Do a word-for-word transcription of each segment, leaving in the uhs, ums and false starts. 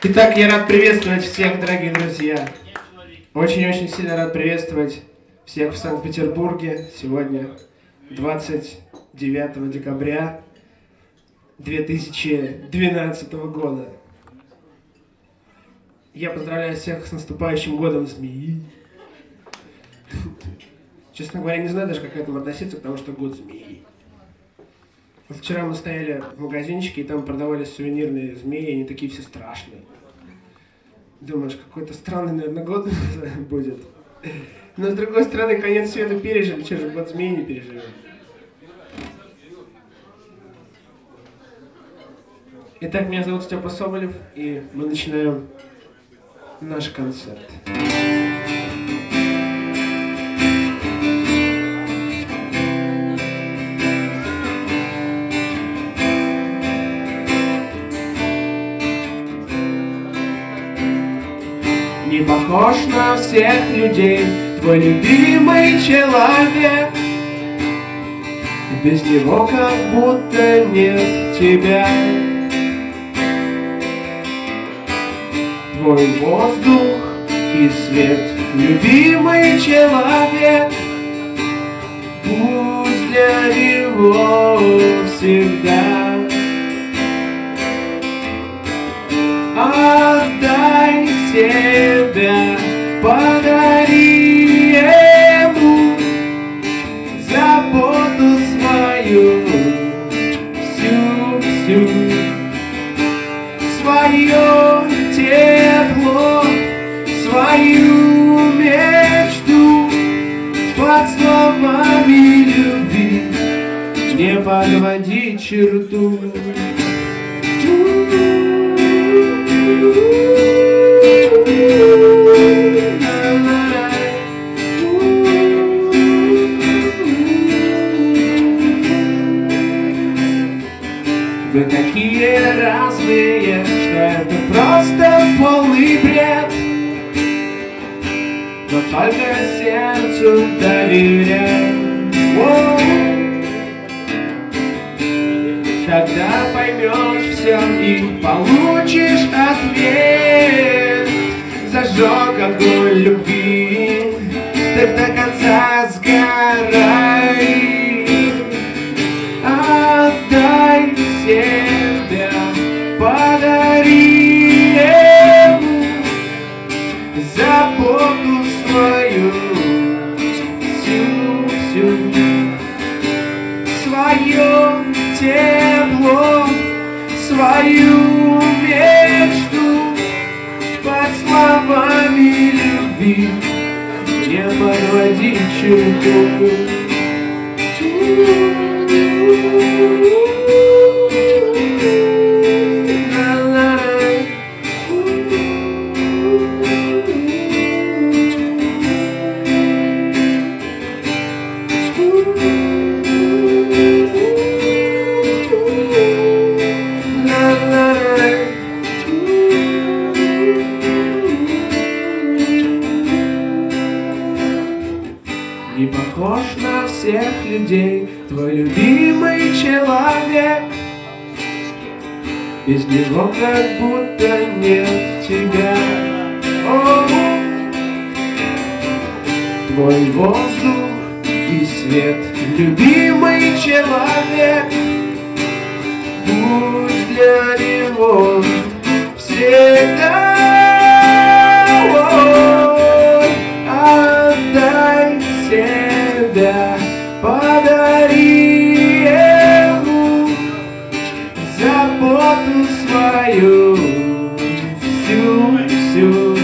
Итак, я рад приветствовать всех, дорогие друзья. Очень-очень сильно рад приветствовать всех в Санкт-Петербурге. Сегодня двадцать девятого декабря две тысячи двенадцатого года. Я поздравляю всех с наступающим годом змеи. Честно говоря, не знаю даже, как к этому относиться, потому что год змеи. Вот вчера мы стояли в магазинчике, и там продавались сувенирные змеи, и они такие все страшные. Думаешь, какой-то странный, наверное, год будет. Но с другой стороны, конец света пережили, что же год змеи не переживем. Итак, меня зовут Степа Соболев, и мы начинаем наш концерт. Не похож на всех людей твой любимый человек. Без него как будто нет тебя. Твой воздух и свет, любимый человек, будь для него всегда. Отдай себя, подари ему заботу свою, всю-всю, свое тепло, свою мечту под словами любви, не подводи черту. Вы такие разные, что это просто полный бред. Но только сердцу доверяй. О, тогда поймешь все и получишь ответ. Зажег огонь любви, так до конца сгорай. Отдай себя, подари ему заботу свою, всю-всю, свое тепло, свою мечту под словами любви, не подводи черту. Не похож на всех людей твой любимый человек. Без него как будто нет тебя. О, твой воздух и свет, любимый человек, будь для него всегда. Отдай себя, подари ему заботу свою, всю-всю,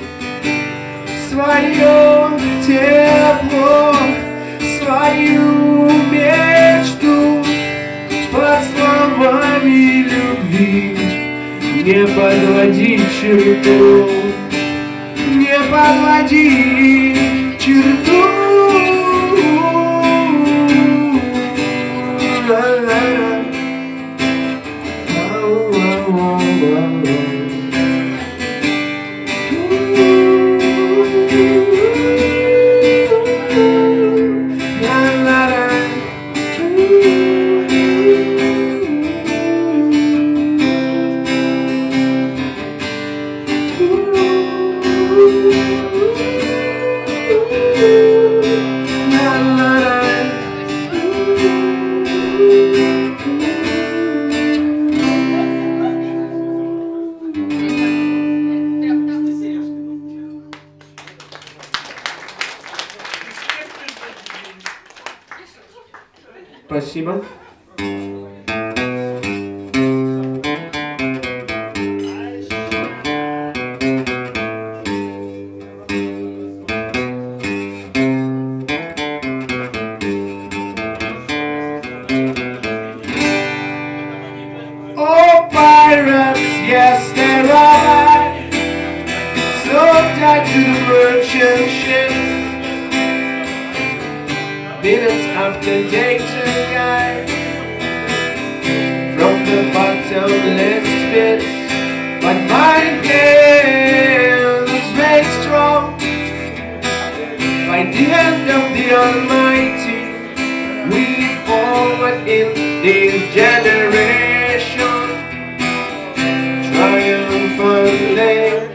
свое тепло, свою мечту под словами любви, не подводи черту, не подводи черту. Спасибо. Oh, pirates, yes, they ride, so tied to the merchant ships, minutes after day to night, from the bottomless pits. But my hand is made strong by the hand of the Almighty. We forward in this generation, triumphantly.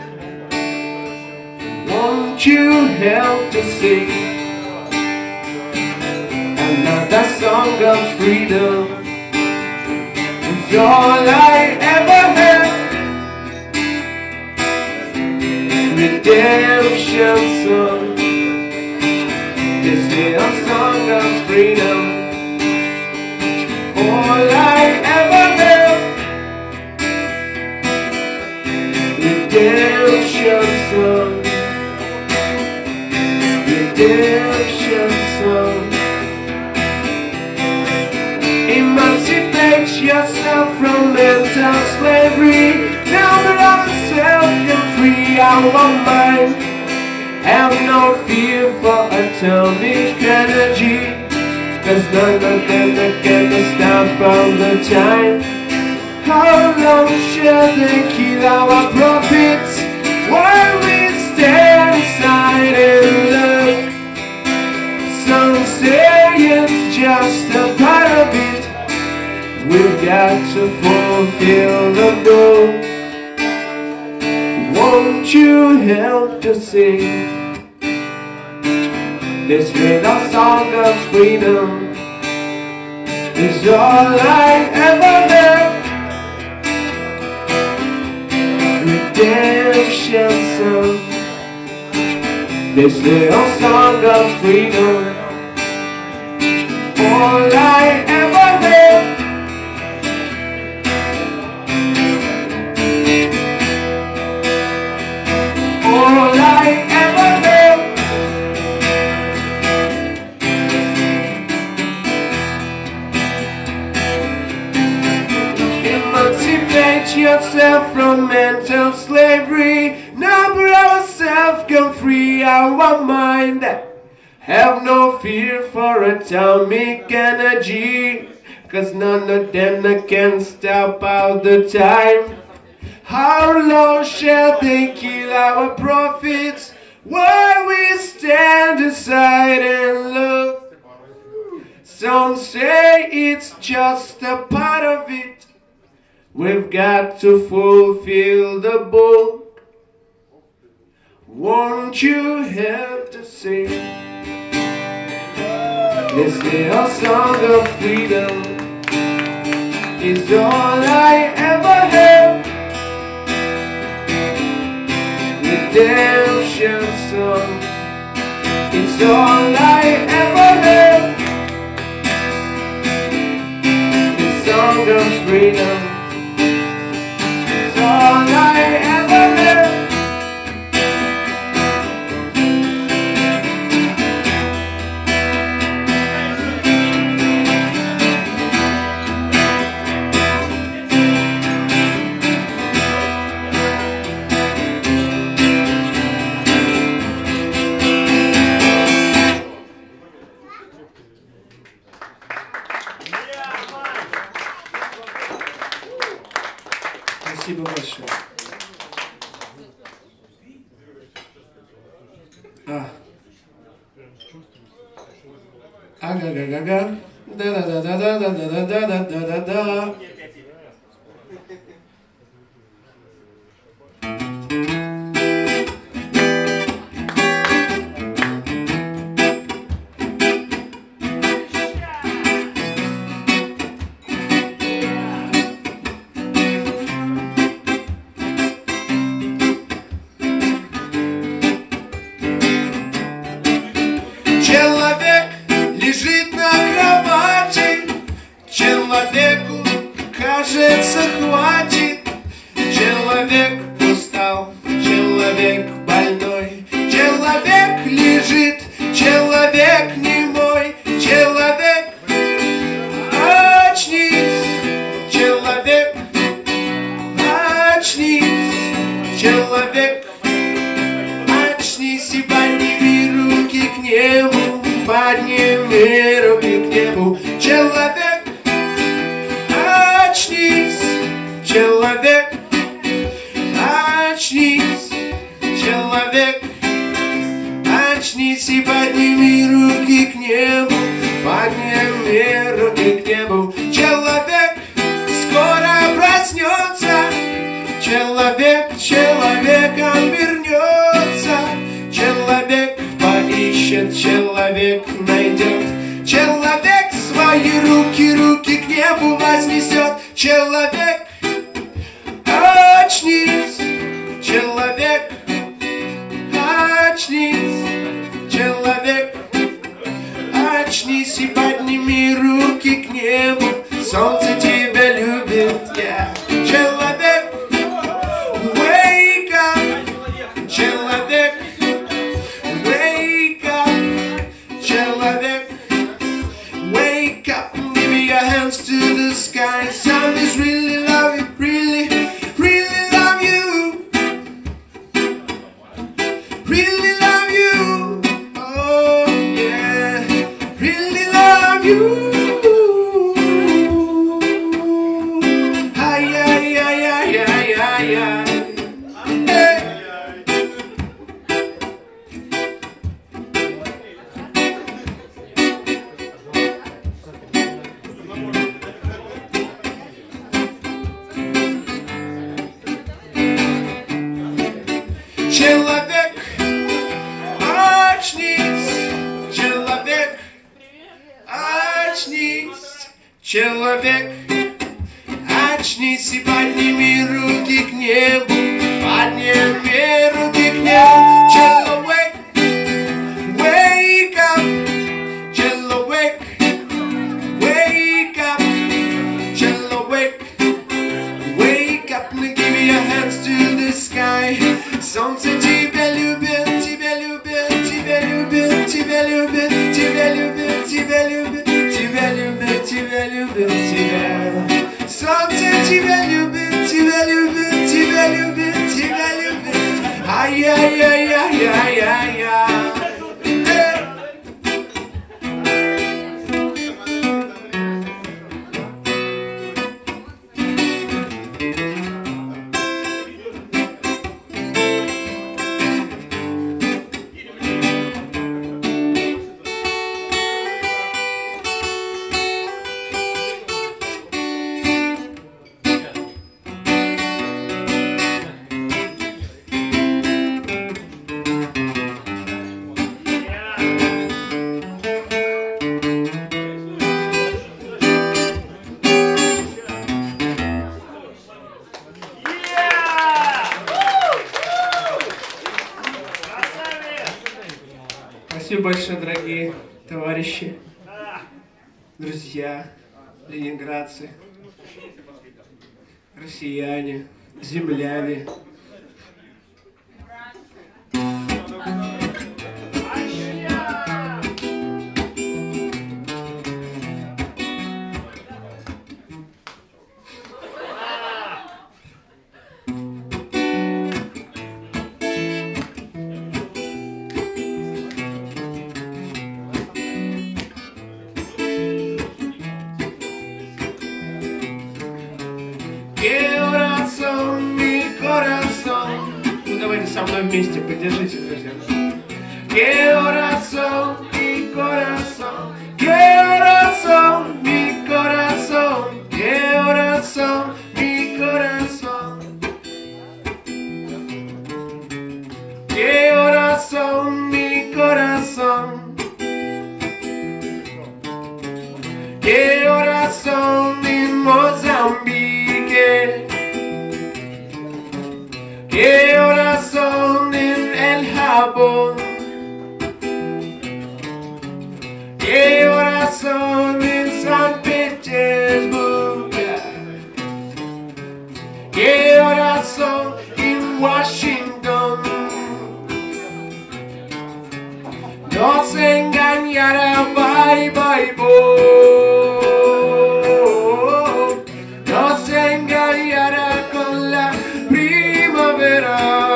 Won't you help to sing another song of freedom? It's all I ever had. Redemption song. This little song of freedom. All I ever had. Redemption song. Redemption song. Emancipate yourself from mental slavery. Now that ourselves can free our mind. Have no fear for atomic energy, cause none of them can stop all the time. How long shall they kill our prophets while we stand aside and look? Some say it's just a part of it. We've got to fulfill the goal. Won't you help to sing this little song of freedom? Is all I ever had. Redemption song. This little song of freedom. All I ever had. All I ever had. Emancipate yourself from mental slavery. Now but ourselves can free our mind. Have no fear for atomic energy, cause none of them can stop all the time. How long shall they kill our prophets while we stand aside and look? Some say it's just a part of it. We've got to fulfill the book. Won't you help to sing this little song of freedom? Is all I ever had. Redemption song. It's all I ever had. The song of freedom. It's all I ever had. Спасибо большое. А. Ага-га-га-га. Да-да-да-да-да-да-да-да-да-да-да. Человек лежит на кровати, хватит. Человек устал, человек больной, человек лежит, человек немой, человек очнись, человек очнись, человек очнись и подними руки к небу, подними руки к небу, человек очнись, человек очнись, человек очнись и подними руки к небу, подними руки к небу, человек скоро проснется, человек человеком вернется, человек поищет, человек найдет, человек свои руки, руки к небу вознесет, человек очнись, человек очнись, человек очнись и подними руки к небу, солнце тебя любит, yeah. Человек wake up, человек wake up, человек wake up, give me your hands to the sky, sun is really love you, really, really love you, really love you, oh yeah, really love you. Ay, ay, ay, ay, ay, ay, ay. Hey. Человек очнись, человек очнись, человек очнись и подними руки к небу, подними руки к небу, человек wake up, человек wake up, человек wake up, now give me your hands to the sky. Солнце тебя любит, тебя любит, тебя любит, тебя любит, тебя любит, тебя любит, тебя любит, тебя любит, тебя. Солнце тебя любит, тебя любит, тебя любит, тебя любит. Ай-яй-яй-яй-яй-яй-яй. Спасибо большое, дорогие товарищи, друзья, ленинградцы, россияне, земляне. Corazón, mi corazón. Ну давайте со мной вместе, поддержите, друзья. Corazón, mi corazón. Corazón, mi corazón. Corazón, mi corazón. Corazón, mi corazón. Corazón en Mozambique. Corazón en el Japón. Corazón en San Petersburgo. qué horas son en Washington. Nos engañará, bye, bye, boy. Nos engañará con la primavera.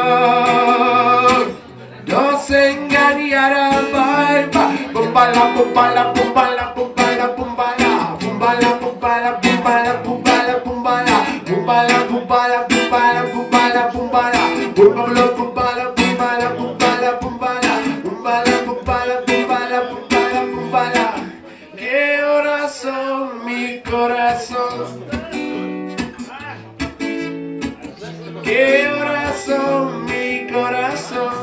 Nos engañará, bye, bye. Pumbala, pumbala, pumbala, pumbala, pumbala. Pumbala, pumbala, pumbala, pumbala, pumbala. Pumbala, pumbala, pumbala, pumbala, pumbala. Pumbala, pumbala, pumbala, pumbala, pumbala. Pumbala, pumbala, pumbala, pumbala, pumbala. Qué horas son, mi corazón. Qué horas son, mi corazón.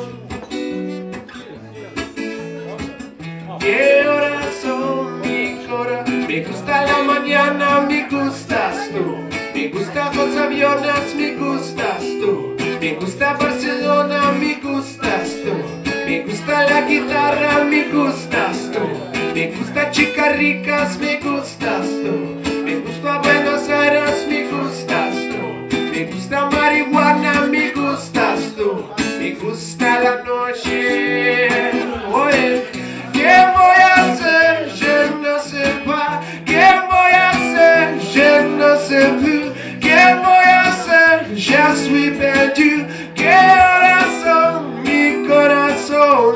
Qué horas son, mi corazón. Me gusta la mañana, me gustas tú. Me gusta los aviones, me gustas tú. Me gusta Barcelona, me gustas tú. Me gusta la guitarra, me gustas tú. Me gusta chicas ricas, me gustas tú. Me gusta Buenos Aires, me gustas tú. Me gusta marihuana, me gustas tú. Me gusta la noche. Oye, ¿qué voy a hacer? Je ne sais pas. ¿Qué voy a hacer? Je ne sais plus. ¿Qué voy a hacer? Je suis perdu. ¿Qué horas son, mi corazón?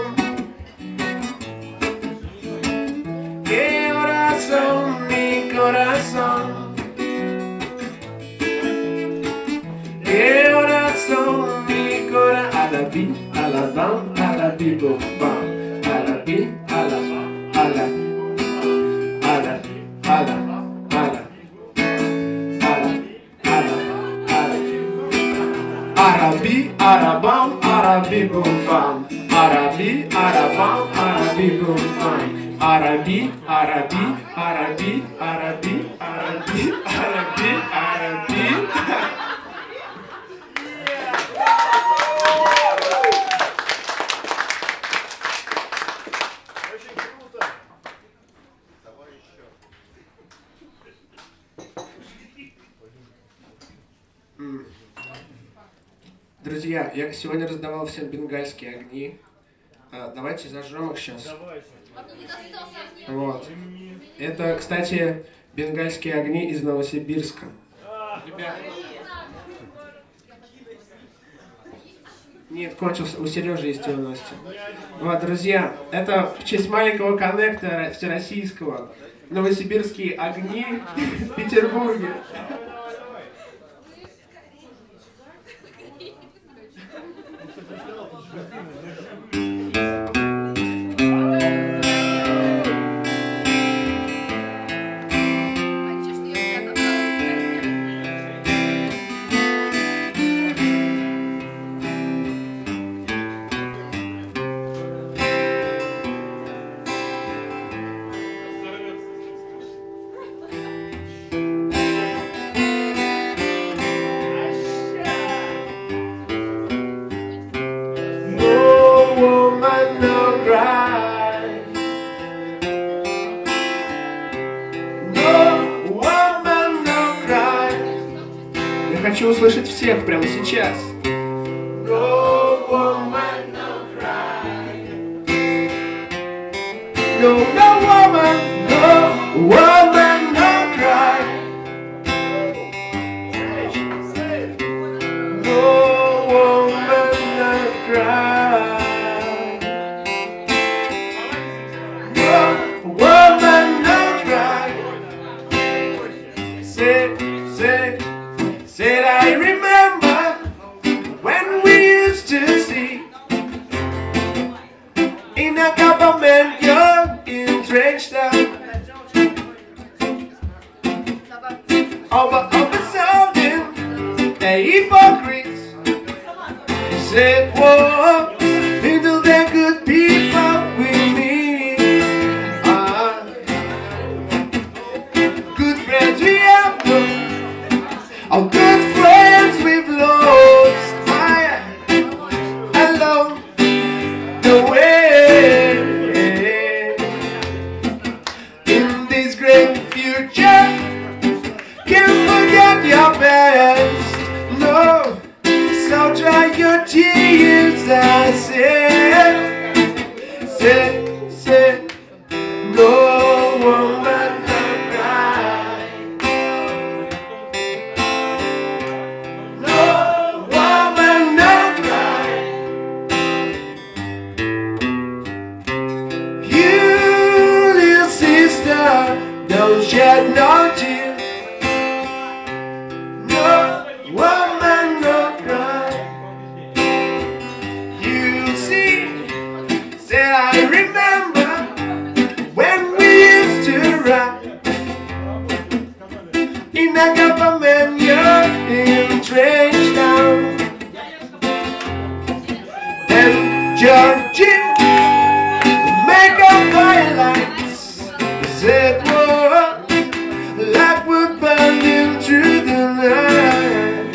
¿Qué horas son, mi corazón? ¿Qué horas son, mi corazón? A la bi, a la bam, a la bi, bom, bam. A la bi, a la bam, a la a la, a la, a la, a la, a la, a la. Arabi, arabam, arabi, bom, bam. Arabi, arabam, arabi, bom, bam. Arabi, arabi, arabi, arabi, arabi, arabi, arabi. Друзья, я сегодня раздавал всем бенгальские огни. А, давайте зажжем их сейчас. Вот. Это, кстати, бенгальские огни из Новосибирска. Ребята. Нет, кончился. У Сережи есть его Настя. Вот, друзья, это в честь маленького коннектора всероссийского. Новосибирские огни в Петербурге. Хочу услышать всех прямо сейчас. No woman, no cry. No, no woman, no woman, no cry. No woman, no cry. No woman, no cry. Say, say. Said I remember when we used to see in a government yard in Trenchtown over over something the hypocrites said, whoa, into the good people with me. Uh, good friends we have known. Our good friends we've lost, I along the way. In this great future, can't forget your best. tears I said, said, said, no woman no cry, no woman no cry. You little sister, don't shed no tears, no woman no cry. You see, say I remember when we used to ride in a government yard in Trench Town, and Georgie make up firelights, said what light would burning through the night.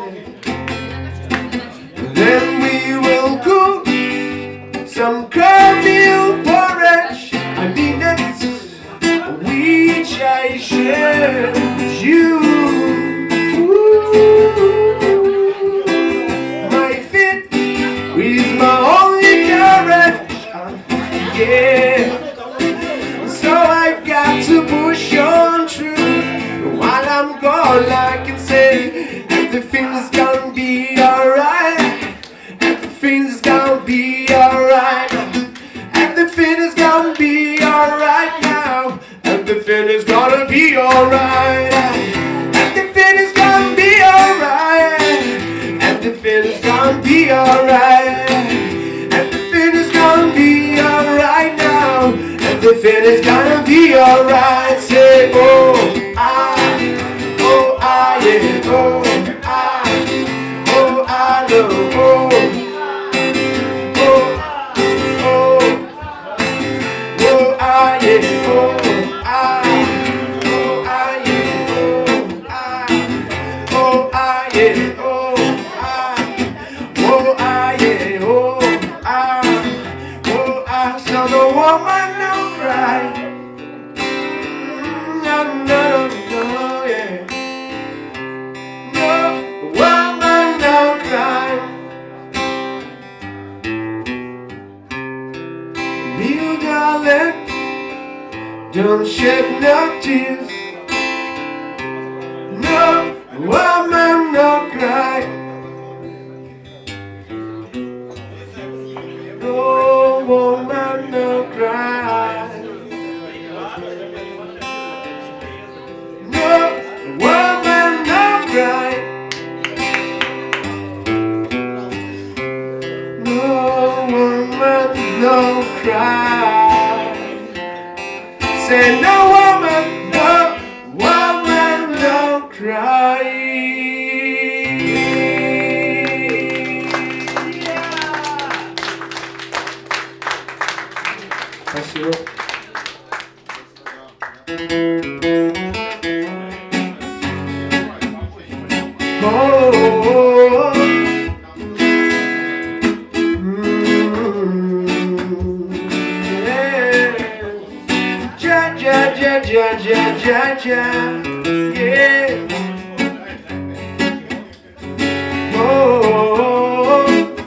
Then we will cook some cornmeal porridge, I mean it, which I share with you. My feet is my only courage, yeah. So I've got to push on through. While I'm gone, I can say everything's gonna be alright. Everything's gonna be alright. Everything is gonna be alright now. Everything is gonna be alright. Everything is gonna be alright. Everything is gonna be alright. Everything is gonna be alright now. Everything is gonna be alright. Say oh I, oh I, yeah, oh I, oh I love, oh, oh, oh, oh I, yeah, oh I, oh I, yeah, oh I, oh I, yeah, oh I, oh I, yeah, oh I, oh I, so no woman no cry. No, no, no, yeah. No woman no cry. Little darling, don't shed no tears. No woman no cry. No woman no cry. No woman no cry. No woman no cry. Say no woman, no woman no cry. Спасибо. Oh, mm, yeah. Ja, ja, ja, ja, ja, ja, ja, yeah. Oh,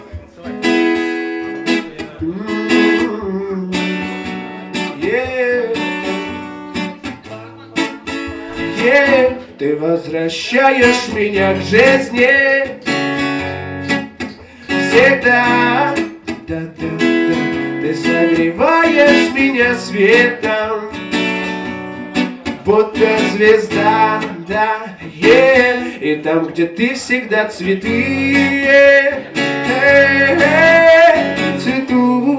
mm, yeah. Yeah. Ты возвращаешь меня к жизни всегда, да, да, да. Ты согреваешь меня светом, будто звезда, да, yeah. И там, где ты всегда цветы, цвету,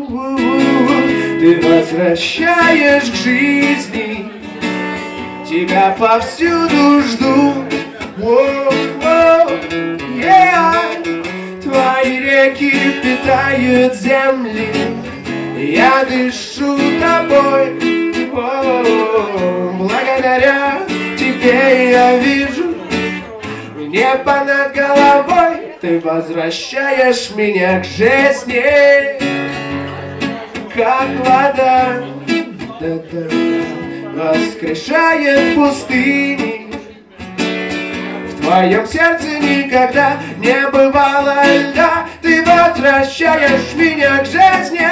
ты возвращаешь к жизни. Тебя повсюду жду, воу-воу, yeah. Твои реки питают земли, я дышу тобой, воу. Благодаря тебе я вижу небо над головой. Ты возвращаешь меня к жизни, как вода, да-да-да, воскрешает пустыни. В твоем сердце никогда не бывало льда. Ты возвращаешь меня к жизни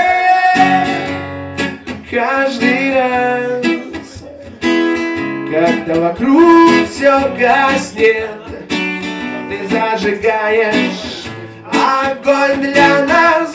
каждый раз, когда вокруг все гаснет. Ты зажигаешь огонь для нас,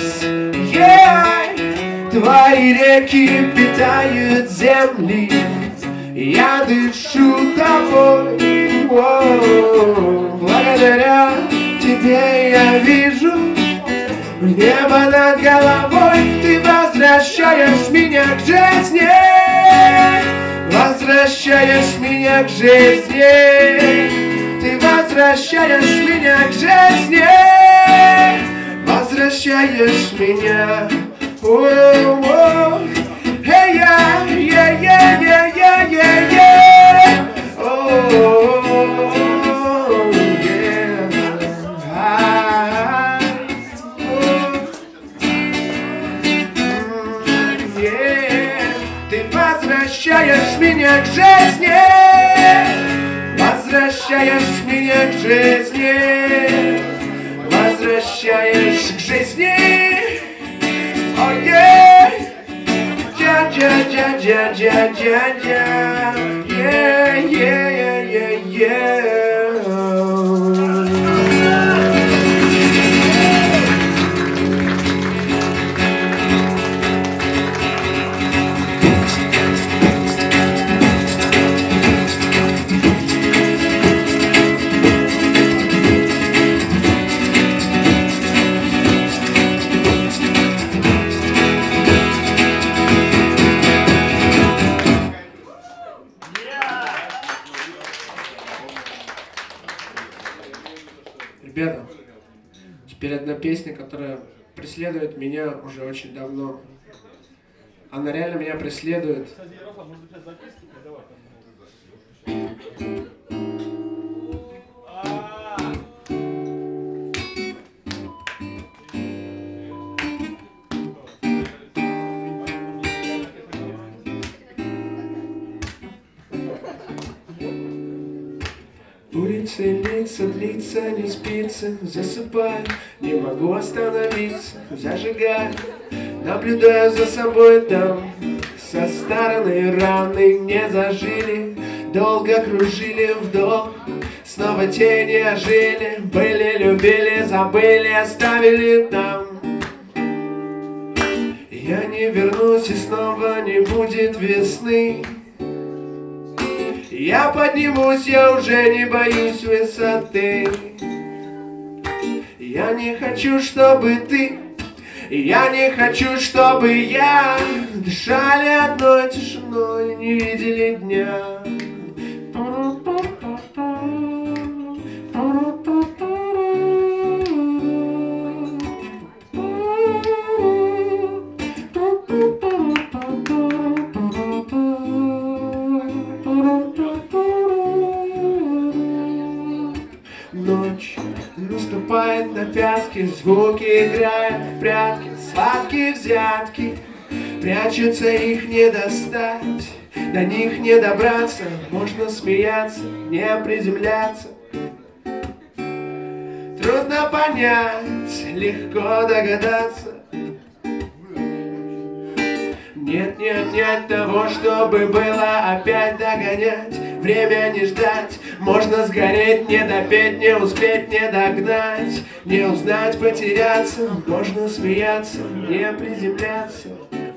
yeah. Твои реки питают земли, я дышу тобой. Воу. Благодаря тебе я вижу небо над головой. Ты возвращаешь меня к жизни, возвращаешь меня к жизни. Ты возвращаешь меня к жизни, возвращаешь меня. О-о-о. Hey, yeah, yeah, yeah, yeah, yeah, yeah, yeah. Oh, yeah. Ah, oh. Mm, yeah. Ты возвращаешь меня к жизни, возвращаешь меня к жизни, возвращаешь к жизни. Oh, yeah. Ja, ja, ja, ja, ja, ja, ja. Yeah, yeah, yeah, yeah, yeah. Ребята, теперь одна песня, которая преследует меня уже очень давно. Она реально меня преследует. Улицы, лица, длится, не спится, засыпаю, не могу остановиться, зажигаю, наблюдаю за собой там, со стороны раны не зажили, долго кружили вдох, снова тени ожили, были, любили, забыли, оставили там. Я не вернусь и снова не будет весны. Я поднимусь, я уже не боюсь высоты. Я не хочу, чтобы ты, я не хочу, чтобы я дышали одной тишиной, не видели дня. Ночь наступает на пятки, звуки играют в прятки, сладкие взятки, прячутся, их не достать, до них не добраться, можно смеяться, не приземляться. Трудно понять, легко догадаться. Нет, нет, нет того, чтобы было опять догонять. Время не ждать, можно сгореть, не допеть, не успеть, не догнать, не узнать, потеряться, можно смеяться, не приземляться.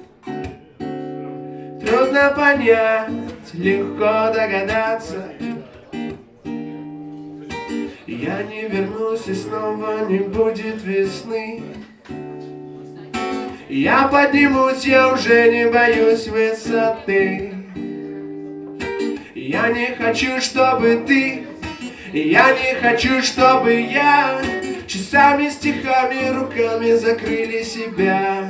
Трудно понять, легко догадаться. Я не вернусь и снова не будет весны. Я поднимусь, я уже не боюсь высоты. Я не хочу, чтобы ты, я не хочу, чтобы я часами, стихами, руками закрыли себя.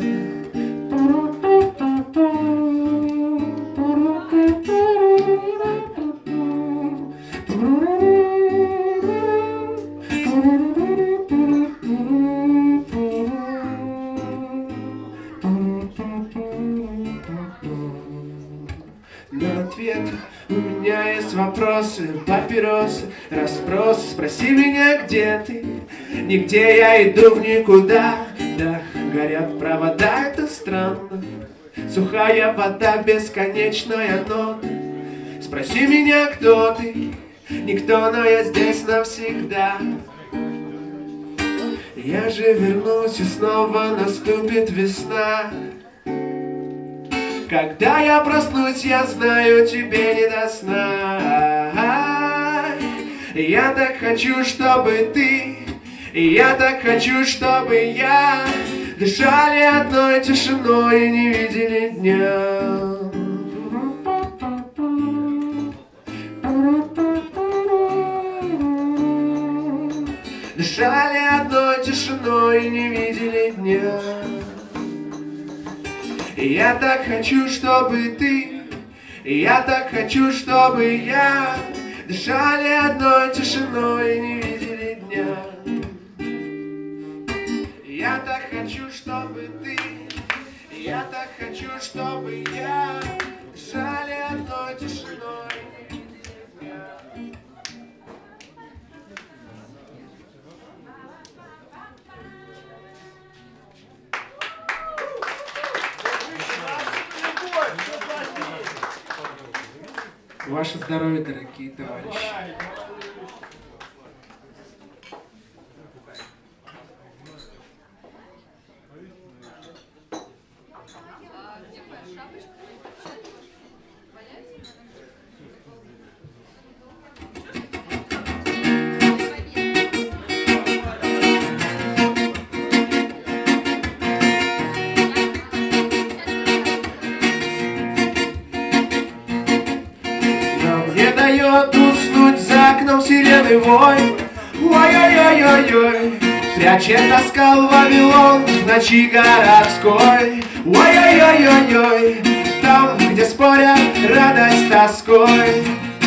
На ответ у меня есть вопросы по папиросы, расспросы. Спроси меня, где ты? Нигде, я иду в никуда. Да, горят провода, это странно. Сухая вода, бесконечная нота. Спроси меня, кто ты? Никто, но я здесь навсегда. Я же вернусь, и снова наступит весна. Когда я проснусь, я знаю, тебе не до сна. Я так хочу, чтобы ты, я так хочу, чтобы я дышали одной тишиной и не видели дня. Дышали одной тишиной и не видели дня. Я так хочу, чтобы ты, я так хочу, чтобы я дышали одной тишиной и не видели дня. Я так хочу, чтобы ты, я так хочу, чтобы я дышали одной тишиной и не видели дня. Ваше здоровье, дорогие товарищи. Дает уснуть за окном сирены вой. Ой-ой-ой-ой-ой, прячет тоска в Вавилон в ночи городской. Ой-ой-ой-ой-ой, там, где спорят радость с тоской.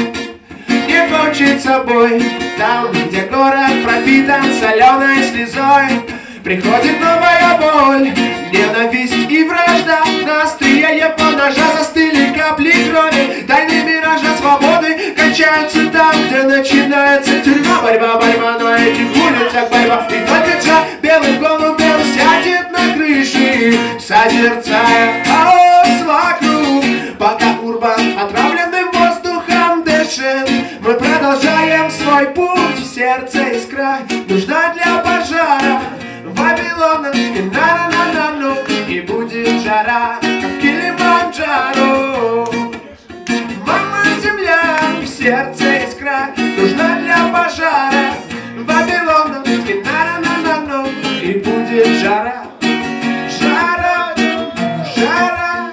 Не кончится бой, там, где город пропитан соленой слезой. Приходит новая боль, ненависть и вражда. На острие его ножа застыли капли крови. Тайны миража свободы кончаются там, где начинается тюрьма. Борьба, борьба на этих улицах, борьба. И только Джа белым голубем сядет на крыше, созерцая хаос вокруг. Пока урбан отравленным воздухом дышит, мы продолжаем свой путь. Сердце искра нужна для пожара Вавилона, на-на-на-на-ну, и будет жара, как в Килиманджаро. Мама земля, в сердце искра нужна для пожара Вавилона, на-на-на-на-ну, и будет жара, жара, жара.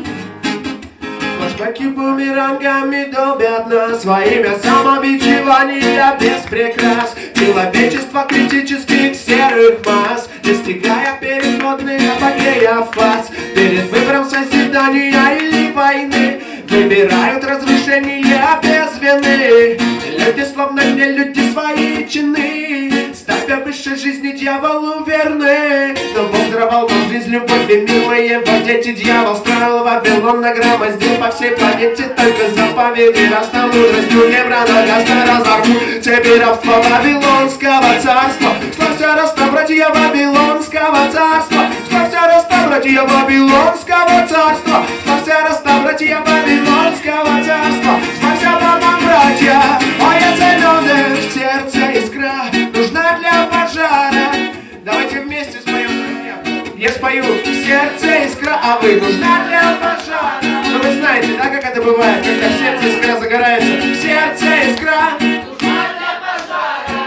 Флэшбэки бумерангами долбят нас во имя самобичевания без прикрас. Человечество критических серых масс, достигая переходных апогея фаз. Перед выбором созидания или войны выбирают разрушение без вины. Люди словно не люди свои чины, ставя выше жизни дьяволу верны. Но Бог даровал нам жизнь, любовь и мир, мы его дети. Дьявол строил Вавилон, нагромоздил по всей планете только заповеди. Растал мудростью Евранагasta разорву теперь рабство Вавилонского царства. Славься, роста, братья Вавилонского царства. Славься, роста, братья Вавилонского царства. Славься, роста, братья Вавилонского царства. Славься, мама, братья, моя зеленая в сердце искра нужна для пожара. Давайте вместе споем, друзья. Я спою в сердце искра, а вы нужна для пожара. Ну вы знаете, да, как это бывает, когда в сердце искра загорается. В сердце искра нужна для пожара.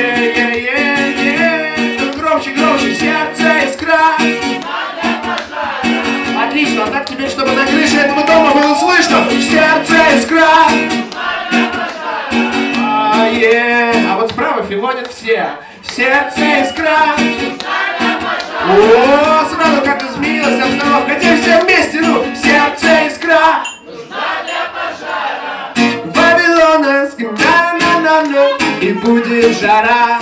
Ой-е-е-е-е. Громче, громче, в сердце искра нужна для пожара. Отлично, а так теперь, чтобы на крыше этого дома было слышно. В сердце искра нужна для пожара. А-е. А вот справа филонят все. В сердце искра. О, сразу как изменилась обстановка. Теперь все вместе, ну. В сердце искра. Нужна для пожара. Вавилона, на-на-на-на, и будет жара.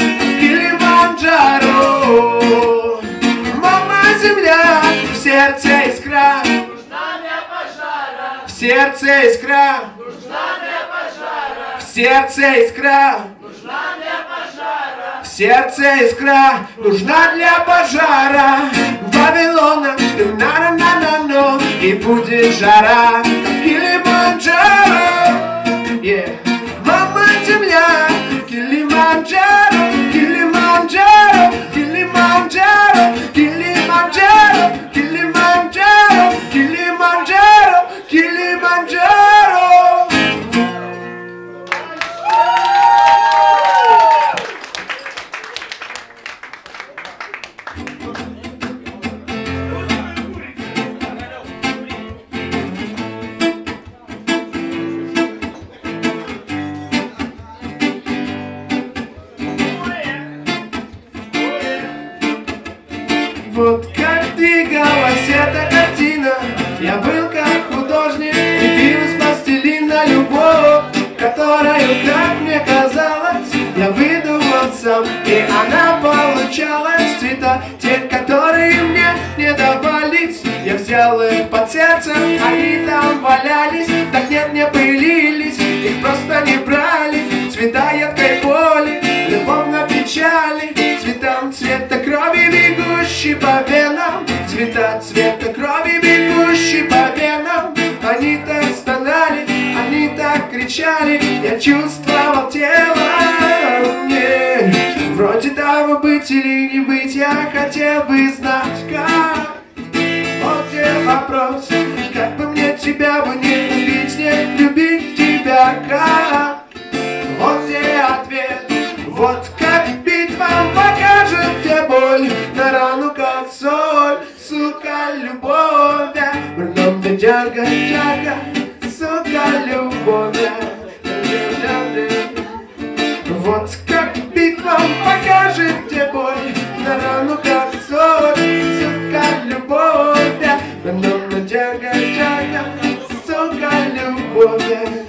Килиманджаро. Мама земля, в сердце искра. Нужна для пожара. В сердце искра. Нужна для пожара. В сердце искра, нужна для пожара. В сердце искра, нужна для пожара. Вавилона, на-на-на-на-на, и будет жара, как Килиманджаро. Yeah. Мама земля, Килиманджаро, Килиманджаро, Килиманджаро, Килиманджаро, Килиманджаро, Килиманджаро, Килиманджаро. Вот как двигалась эта картина, я был как художник, лепил из пластилина любовь, которую, как мне казалось, я выдумал сам, и она получалась. Цвета, те, которые мне не давались, я взял их под сердце, они там валялись, так нет, не пылились, их просто не брали. Цвета едкой боли, любовно печали, цветам цвета крови, бегущей по венам, цвета цвета крови, бегущей по венам. Они так стонали, они так кричали, я чувствовал тело. Мне вроде того быть или не быть, я хотел бы знать, как. Вот где вопрос, как бы мне тебя бы не любить, не любить тебя, как. Вот где ответ, вот как бить вам покажет, где боль, на рану как соль, сука, любовь. Джага, джага, сука, любовь. Вот как бить вам покажет, где боль, на рану как соль, сука, любовь. Джага, джага, сука, любовь.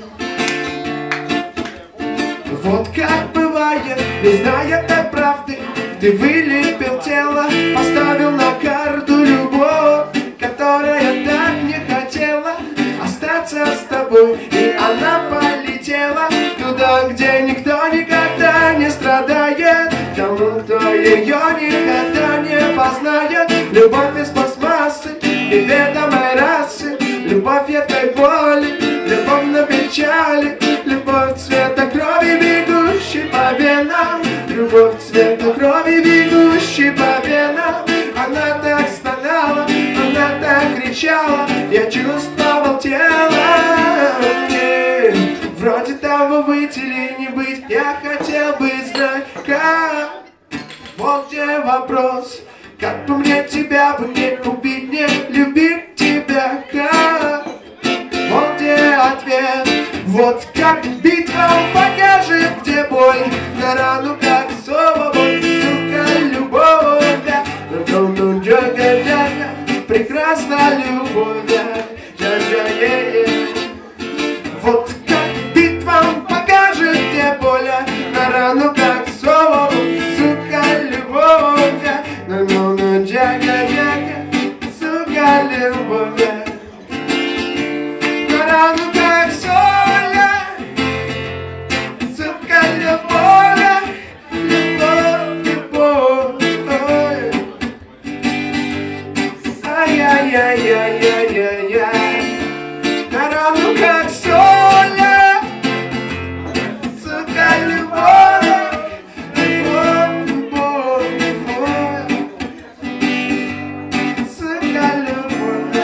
Вот как бывает, не зная этой правды, ты вылепил тело, поставил на карту любовь, которая так не хотела остаться с тобой. И она полетела туда, где никто никогда не страдает, тому, кто ее никогда не познает. Любовь из пластмассы, неведомой расы, любовь этой боли, любовь на печали, любовь цвета крови, бегущей по венам, любовь цвета крови, бегущей по венам. Она так стонала, она так кричала, я чувствовал тело. Мне вроде того быть или не быть, я хотел бы знать, как. Вот где вопрос, как бы мне тебя бы не убить, не любить тебя, как. Вот где ответ, вот как битва покажет, где боль, на рану как соло, вот, сука, любовь. Ну, джага, джага, прекрасна любовь, джага, е-е. Вот как битва покажет, где боль, на рану как соло, вот, сука, любовь. Ну, ну, ну, джага, джага, сука, любовь. На рану как соль, сука, любовь, любовь, любовь. Ай-яй-яй-яй-яй-яй-яй. На рану как соль, сука, любовь, любовь, любовь, любовь, сука, любовь.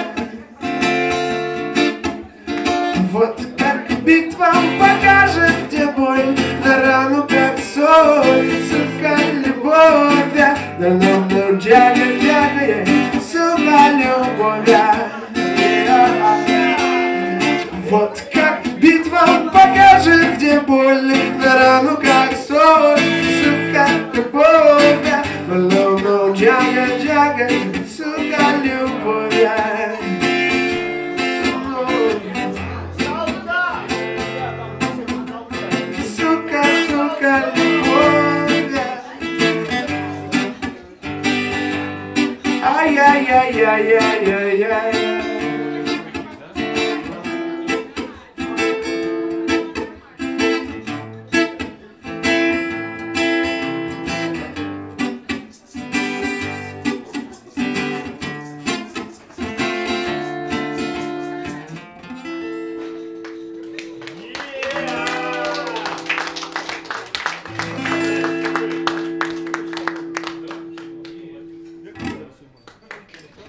Вот как битва покажет, где боль, на рану как соль, сука, любовь. Ну-ну-ну, джага-джага, сука, любовь. Вот как битва покажет, где боль, на рану как соль, сука, любовь. Ну-ну, джага-джага, сука, любовь. Сука, сука, любовь. Ай-яй-яй-яй-яй-яй-яй.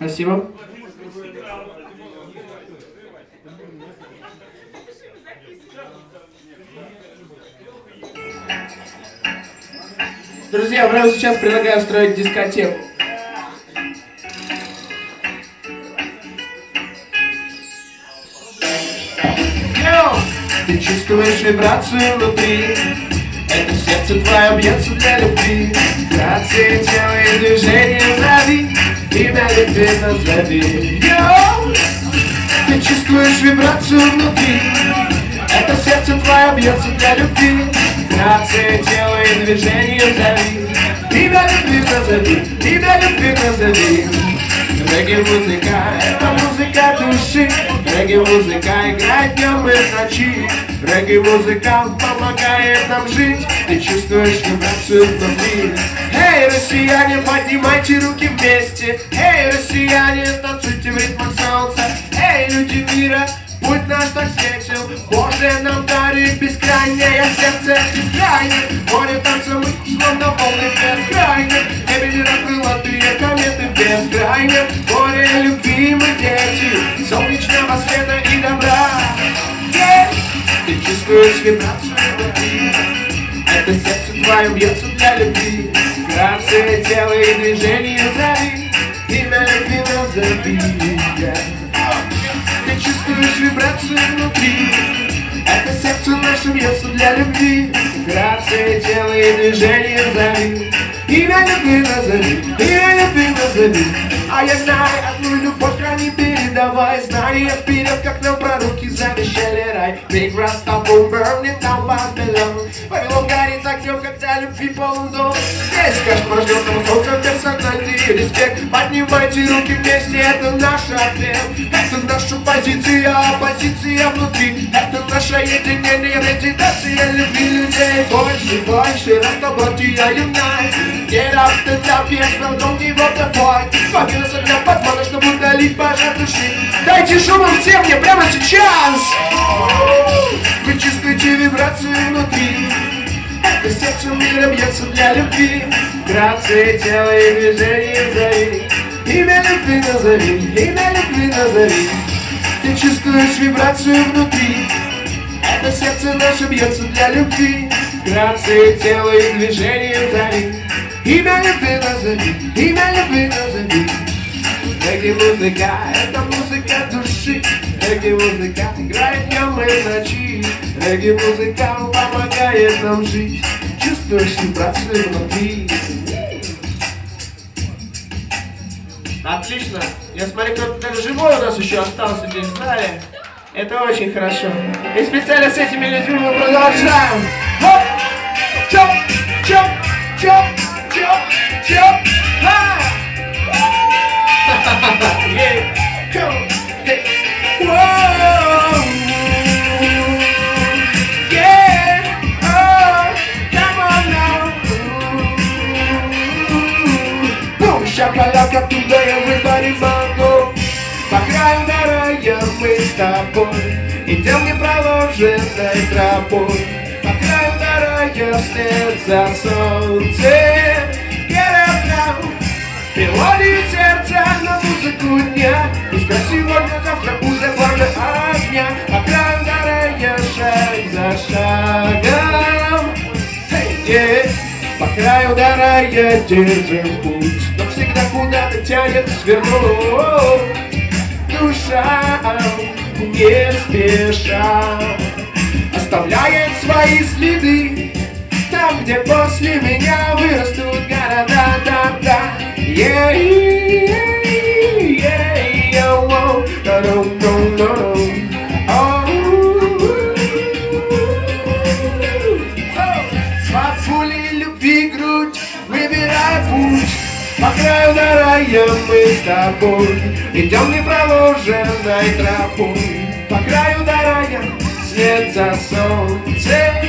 Спасибо. Друзья, прямо сейчас предлагаю устроить дискотеку. Ты чувствуешь вибрацию внутри, это сердце твое бьется для любви. Грация тела и движения зови, имя любви назови. Йоу! Ты чувствуешь вибрацию внутри, это сердце твое бьется для любви. Грация тела и движения зови, имя любви назови, имя любви назови. Регги-музыка — это музыка души, регги-музыка играет днем и ночи. Регги-музыка помогает нам жить, ты чувствуешь вибрацию внутри. Эй, россияне, поднимайте руки вместе. Эй, россияне, танцуйте в ритмах солнца. Эй, люди мира, путь наш так светил, Боже нам дарит бескрайнее сердце, бескрайнее море танца мы, словно волны бескрайнее. Небе мира крылатые кометы бескрайнее море любви мы дети солнечного света и добра. Yeah! Ты чувствуешь вибрацию внутри, это сердце твое бьется для любви. Грация тела и движения зови, имя любви назови. Yeah! Ты чувствуешь вибрацию внутри, это сердце наше бьется для любви. Грация тела и движения зови, имя любви назови, имя любви назови. А я знаю одну любовь, храни, передавай знания вперед, как нам пророки завещали рай. Big Rasta boom burning down Babylon. Вавилон горит огнем, когда любви полон дом. Здесь кошмар ждет нам солнца, персональный респект. Поднимайте руки вместе, это наш ответ. Это наша позиция, оппозиция внутри. Это наше единение, медитация любви людей. Больше, больше, Растабатия unite. Get up, stand up, yes, no, don't give up the fight. Победа с огня подмана, чтобы удалить пожар души. Дайте шумом всем мне прямо сейчас. Вы чувствуете вибрацию внутри, это сердце мира бьется для любви. Грация тела и движения зови, имя любви назови, имя любви назови. Ты чувствуешь вибрацию внутри, это сердце наше бьется для любви. Грация тела и движения зови, имя любви назови, имя любви назови. Регги-музыка — это музыка души, регги-музыка играет днем и ночи. Регги-музыка помогает нам жить, чувствуешь вибрацию внутри. Отлично. Я смотрю, кто-то даже живой у нас еще остался здесь в зале. Это очень хорошо. И специально с этими людьми мы продолжаем. Хоп! Чоп! Чоп! Чоп! Чоп! Чоп! Ха! Yeah, come, hey, whoa, yeah, oh, come on now. Boom, shakalaka, today everybody mango. По краю дороги мы с тобой идем непроложенной тропой. По краю дороги вслед за солнцем. Get up now. Мелодию сердца на музыку дня. Пускай сегодня, завтра уже пламя огня. По краю дороги шаг за шагом. Hey, yeah. По краю дороги держим путь, но всегда куда-то тянет свернуть. Душа не спеша оставляет свои следы там, где после меня вырастут города. Да-да. Yeah, yeah, yeah, yeah, oh, no, no, no, no. Oh, под пулей любви грудь, выбирай путь. По краю дороги мы с тобой идем непроложенной тропой. По краю дороги вслед за солнцем.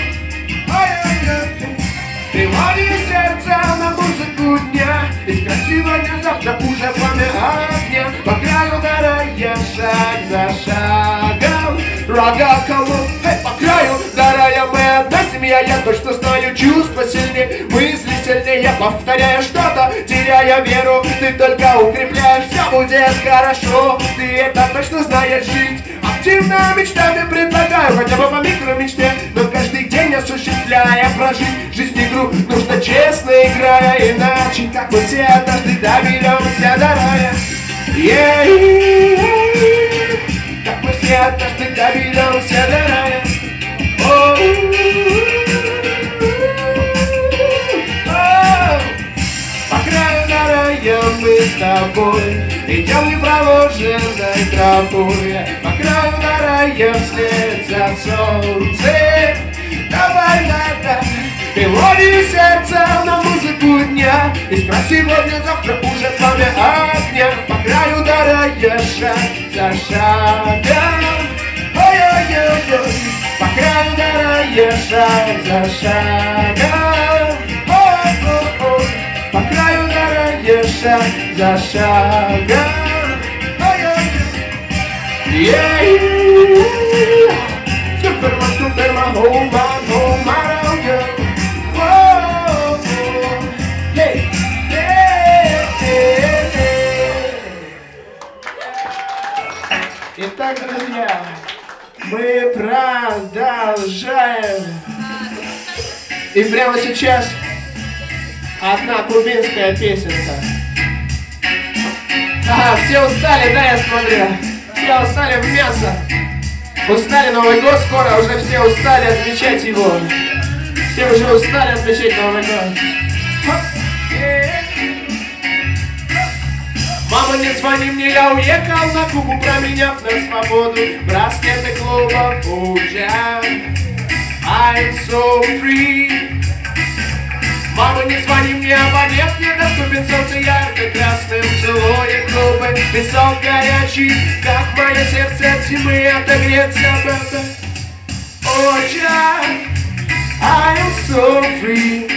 Мелодия сердца на музыку дня. Из красивого дня завтра уже пламя огня. По краю дороги шаг за шагом. Рога колонн, эй, по краю дороги мы одна семья. Я точно знаю, чувства сильнее, мысли сильнее. повторяя что-то, теряя веру, ты только укрепляешь, все будет хорошо. Ты это точно знаешь, жить активно мечтами предлагаю, хотя бы по микромечте, но каждый день осуществляя, прожить жизнь игру нужно честно играя, иначе как мы все однажды доберемся до рая. Yeah. Как мы все однажды доберемся до рая. Oh. Oh. По краю до рая мы с тобой идем непроложенной тропой. По краю до рая вслед за солнцем. Давай, давай, мелодию сердца на музыку дня. Ведь про сегодня, завтра уже пламя огня. По краю до рая шаг за шагом. Ой-ой-ой-ой. По краю до рая шаг за шагом. Ой-ой-ой. По краю до рая шаг за шагом. Ой-ой-ой. Yeah. Superman, Superman, hold on, hold on, girl. Whoa, hey, hey, hey, hey. Итак, друзья, мы продолжаем. И прямо сейчас одна кубинская песенка. Ага, все устали, да, я смотрю. Все устали в мясо. Устали Новый год, скоро уже все устали отмечать его. Все уже устали отмечать Новый год. Мама, не звони мне, я уехал на Кубу, променяв на свободу браслеты клуба Фуджа. I'm so free. Мама, не звони мне, абонент недоступен, солнце ярко-красным целует губы. Песок горячий, как мое сердце от зимы отогреться бы. Oh, Jack, I am so free,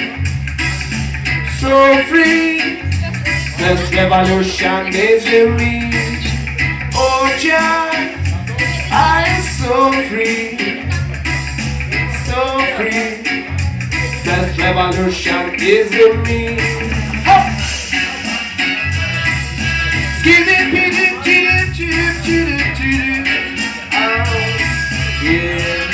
so free. This revolution is in me. Oh, Jack, I am so free, so free. This revolution is in me. Oh. Skiddy, piddy, tiddy, tiddy, tiddy, tiddy. Oh, yeah.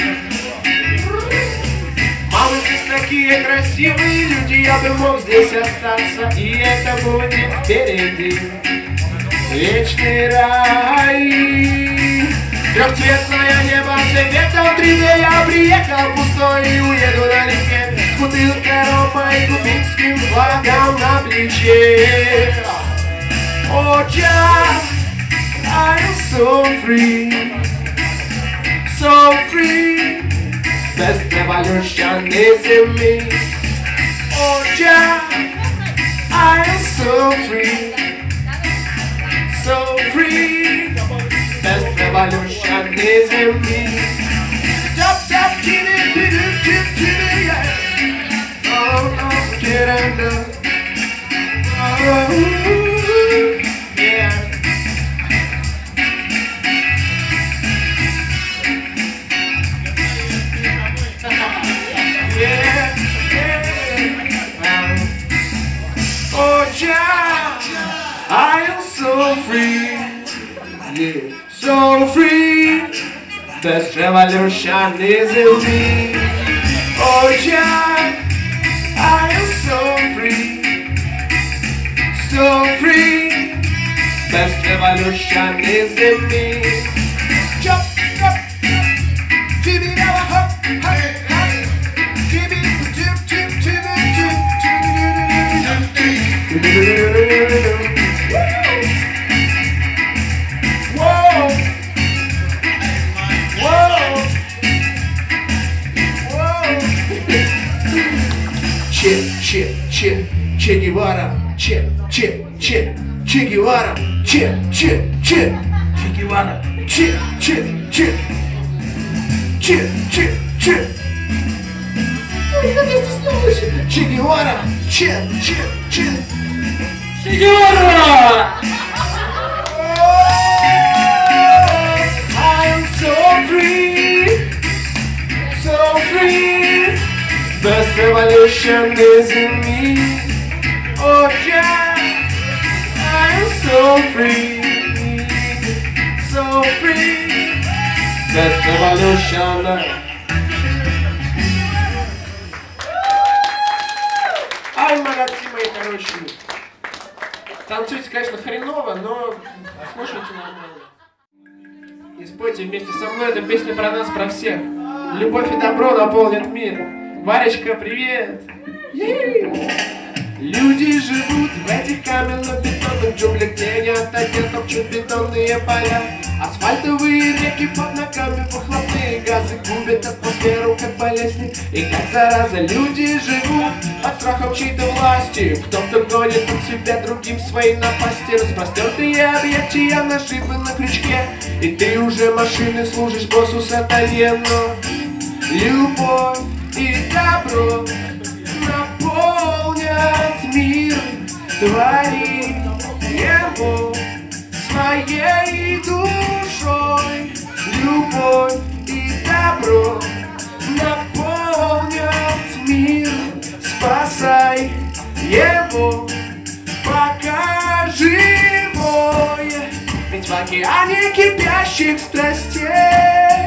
Мама, здесь такие красивые люди, я бы мог здесь остаться, и это будет впереди вечный рай. Трехцветное небо цветом три дэ, я приехал пустой и уеду налегке с бутылкой рома и кубинским флагом на плече. Oh, Jack, I am so free, so free. Best revolution is in me. Oh, Jack, I am so free, so free. Best revolution is in me. Tap tap titty titty titty yeah. Oh oh, get under. Oh yeah. Yeah yeah. Oh Jack, I am so free. Yeah. So free, this revolution is in me. Oh Jack, I am so free, so free, this revolution is in me. Jump, jump, give it a hop, hop, hop, give it a tip, tip, tip, tip, tip, tip, tip. Че, Че, Че, Че Гевара, Че, Че, Че, Че Гевара, Че, Че, Че, Че Гевара, Че, Че, Че, Че, Че, Че. Че Гевара, Че, Че, Че, Че Гевара. I'm so free, so free. Best revolution is in me. free, so free. That's revolution. Ай, молодцы мои хорошие. Танцуйте, конечно, хреново, но слушайте нормально. И спойте вместе со мной эту песню про нас, про всех. Любовь и добро наполнят мир. Варечка, привет! Е-е-е. Люди живут в этих каменно-бетонных джунглях, где нет отдел, топчут бетонные поля. Асфальтовые реки под ногами, выхлопные газы губят атмосферу, как болезни и как зараза. Люди живут под страхом чьей-то власти, кто-то гонит от себя другим свои напасти. Распростертые объятия, наживы на крючке, и ты уже машины служишь боссу сатане. Но любовь и добро наполнят мир, твори его своей душой. Любовь и добро наполнят мир, спасай его, пока живой. Ведь в океане кипящих страстей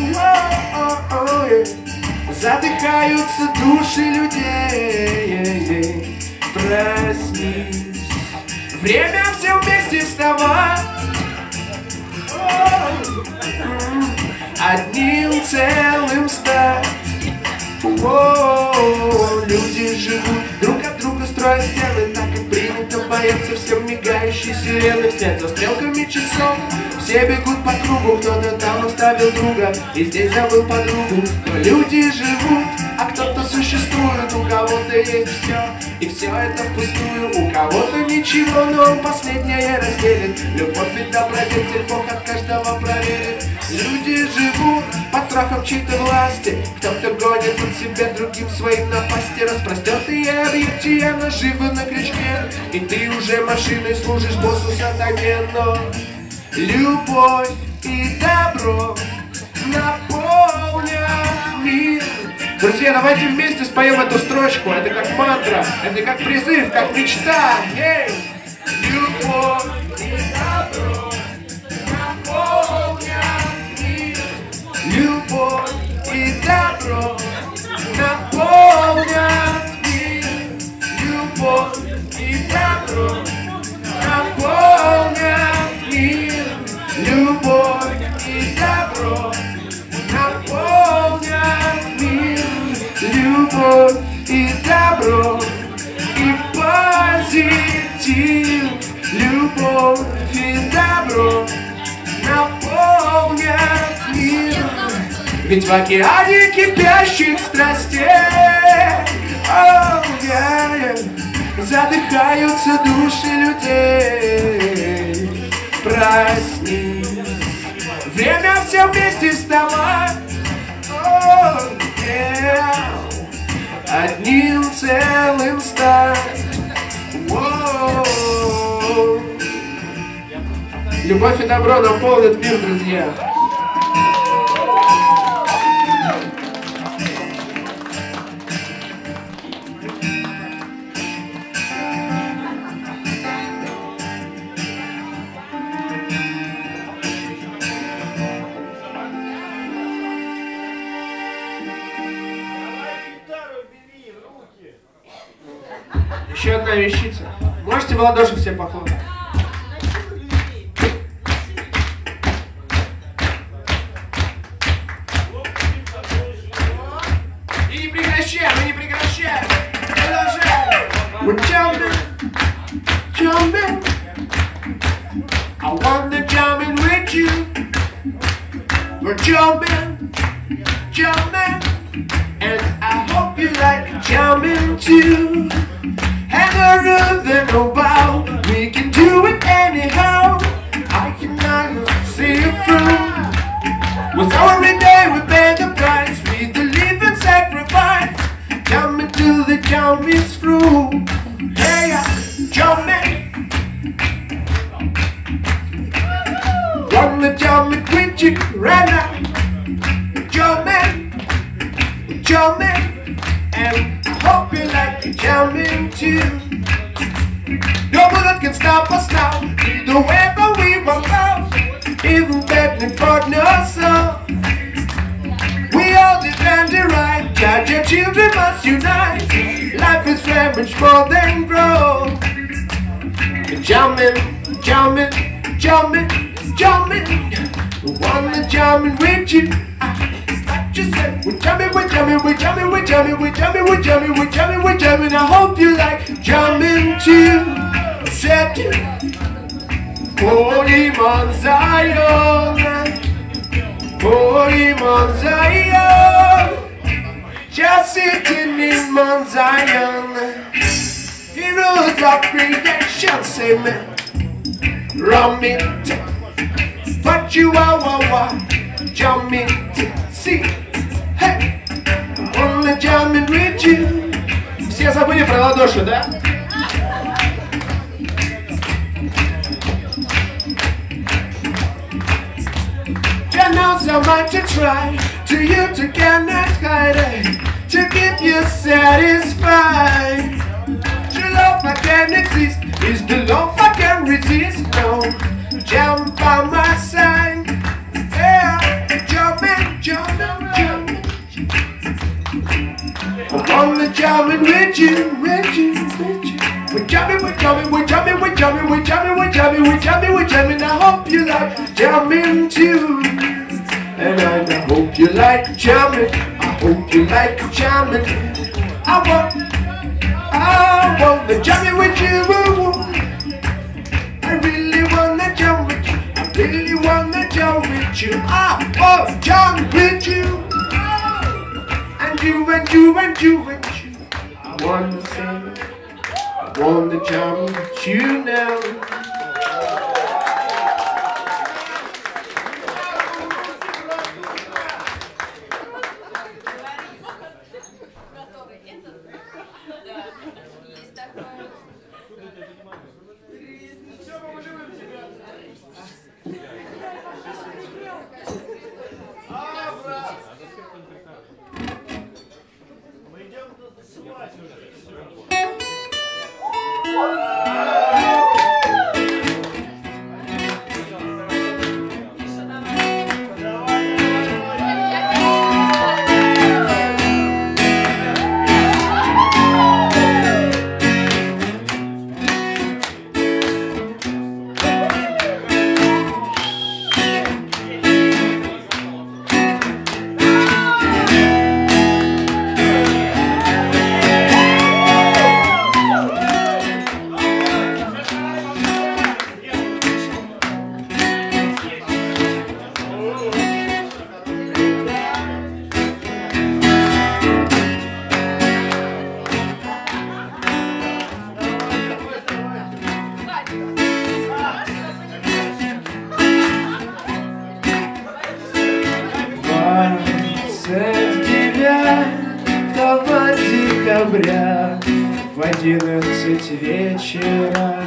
задыхаются души людей. Проснись, время все вместе вставать, одним целым стать. О, люди живут друг от друга, строят стены, так как принято бояться всем мигающей сирены. Вслед за стрелками часов все бегут по кругу, кто-то там оставил друга и здесь забыл подругу. Но люди живут, а кто-то существует, у кого-то есть все, и все это впустую. У кого-то ничего, но он последнее разделит. Любовь и добродетель Бог от каждого проверит. Люди живут под страхом чьей-то власти, кто-то гонит от себя другим своим напасти. Распростертые объятия, наживы на крючке, и ты уже машиной служишь боссу сатане. Но любовь и добро наполнят мир. Друзья, давайте вместе споем эту строчку. Это как мантра, это как призыв, как мечта. Ей! Любовь и добро наполнят мир. Любовь и добро наполнят мир. Любовь и добро наполнят мир. Любовь и добро наполнят мир. Любовь и добро и позитив. Любовь и добро наполнят мир. Ведь в океане кипящих страстей oh, yeah, yeah, задыхаются души людей. Проснись, время все вместе вставать, oh, yeah, одним целым стать. Whoa. Любовь и добро наполнят мир, друзья. Еще одна вещица. Можете в ладоши все похлопать? И не прекращаем, мы не прекращаем. Продолжаем. We're jumping, jumping. I wanna jump in with you. We're jumping, jumping. And I hope you like jumping too. And the rhythm about, we can do it anyhow. I cannot see it through. With every day we pay the price, we believe in sacrifice. Jumping till the jump is through. Hey, jumping. Wanna jump and quit you right now. Jumping, jumping. And I hope you like jumping too. No bullet can stop us now. the weather we will go, even begging for no soul. We all defend the right, judge your children must unite. Life is very much more than growth. Jumping, jumping, jumping, jumping. Wanna jumping with you. I just said we're jumping, we're jumping, we're jumping, we're jumping, we're jumping, we're jumping, we're jumping, we're jumping. I hope you like jumping too. Said you, Holy Mount Zion, Holy Mount Zion, just sitting in Mount Zion. Heroes of creation, say me, run me, but you are, wah, wah, jump me, see, hey, only jumping with you. Все забыли про ладоши, да? You know so much to try, to you to cannot hide it, to keep you satisfied. Love I can exist is the love I can resist. No, jump by my side. Yeah, jumping, jumping, jumping. I wanna jumping with you, with you, with you. We're jumping, we're jumping, we're jumping, we're jumping, we're jumping, we're jumping, we're jumping, we're jumping. I hope you like jumping too, and I hope you like jumping. I hope you like jumping. I want. I wanna jump with you. I really wanna jump with you. I really wanna jump with you. I wanna jump with you. And you and you and you and you. I wanna sing. I wanna jump with you now. декабря в одиннадцать вечера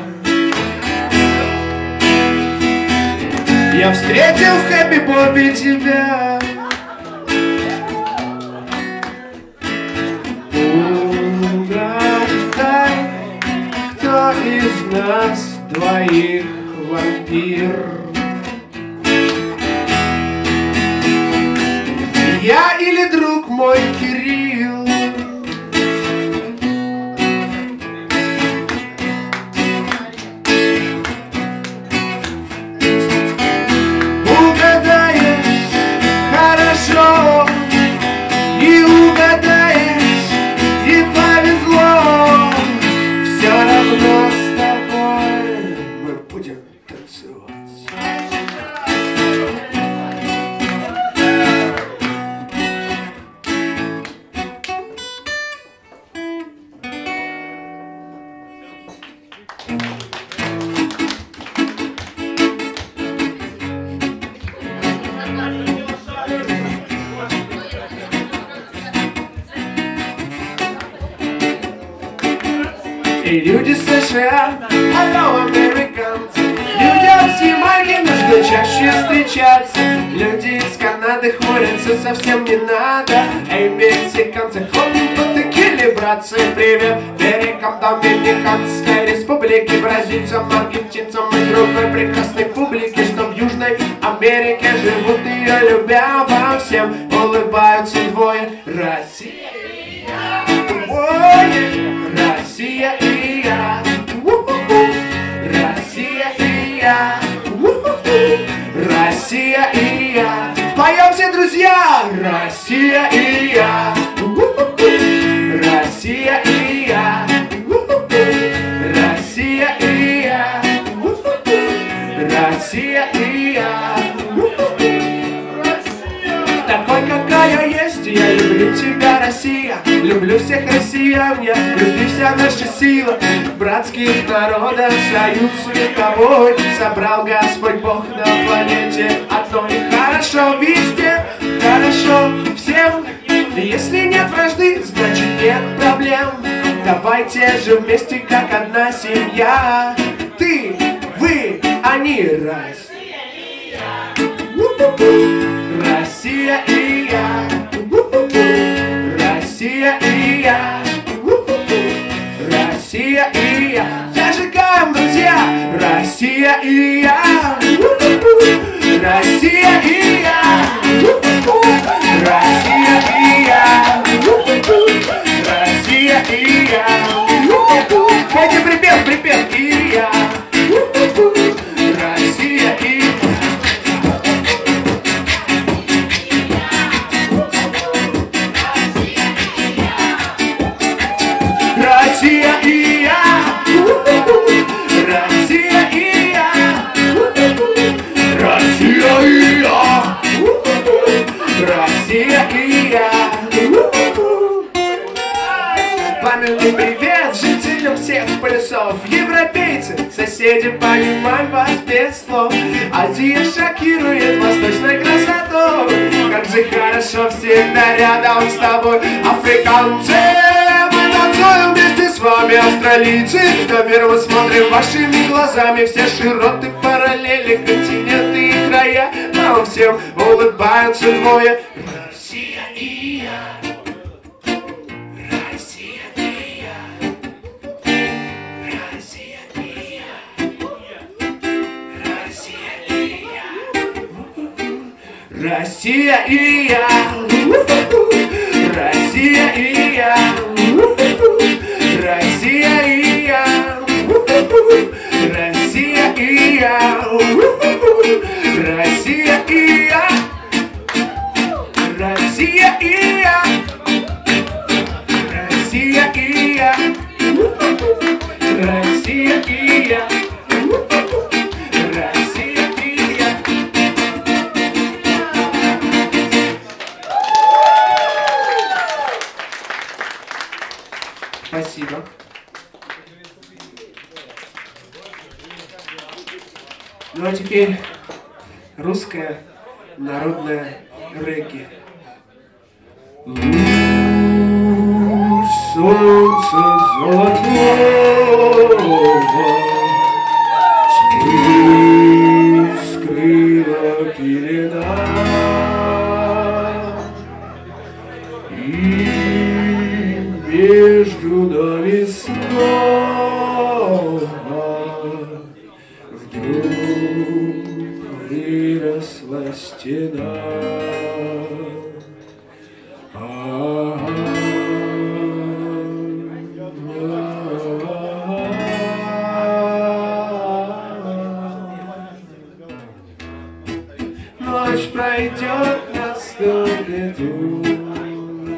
я встретил в хэппи-попе тебя. Угадай, кто из нас двоих вампир? Я или друг мой Кирилл? Угадаешь хорошо, и угадаешь, и повезло. Все равно с тобой мы будем танцевать. И люди США, hello, американцы, люди от Ямайки нужно чаще встречаться. Люди из Канады хмурятся совсем не надо. Эй, мексиканцы, ходим по текиле, братцы, привет. Берегом Доминиканской республики. республики, бразильцам, аргентинцам и другой прекрасной публике, что в Южной Америке живут ее любя, вам всем улыбаются двое. Россия и я, ой, Россия и я, Россия и я, Россия и я. Поем все, друзья! Россия и я, Россия и я, Россия и я, Россия и я. Такой, какая есть, я люблю тебя, Россия. Люблю всех россиян, я люблю вся наша сила. Братских народов союз вековой собрал Господь Бог на планете одной. Хорошо везде, хорошо всем. Если нет вражды, значит нет проблем. Давайте же вместе, как одна семья. Ты, вы, они, Россия и я, Россия и я, Россия и я, Россия и я. Зажигаем, друзья! Россия и я, Россия и я, Россия и я, Россия и я. Пойди припев, припев и я, Россия и я. Россия и я, Россия и я, Россия и я, Россия и я. Пламенный привет жителям всех полюсов. Европейцы, соседи, понимаем вас без слов. Азия шокирует восточной красотой. Как же хорошо всегда рядом с тобой. Африканцы, мы танцуем вместе с вами, австралийцы. Наверное, смотрим вашими глазами все широты, параллели, континенты и края. Вам всем улыбаются двое. Россия и я, Россия и я, Россия и я, Россия и я, Россия и я, Россия и я, Россия и я, Россия и я, Россия и я, Россия и я, Россия и я, Россия и я, Россия и я. Спасибо. Ну а теперь русская народная регги. Солнце золотого тьмы скрыла пелена, и между нами снова вдруг выросла стена. Ночь пройдет, наступит утро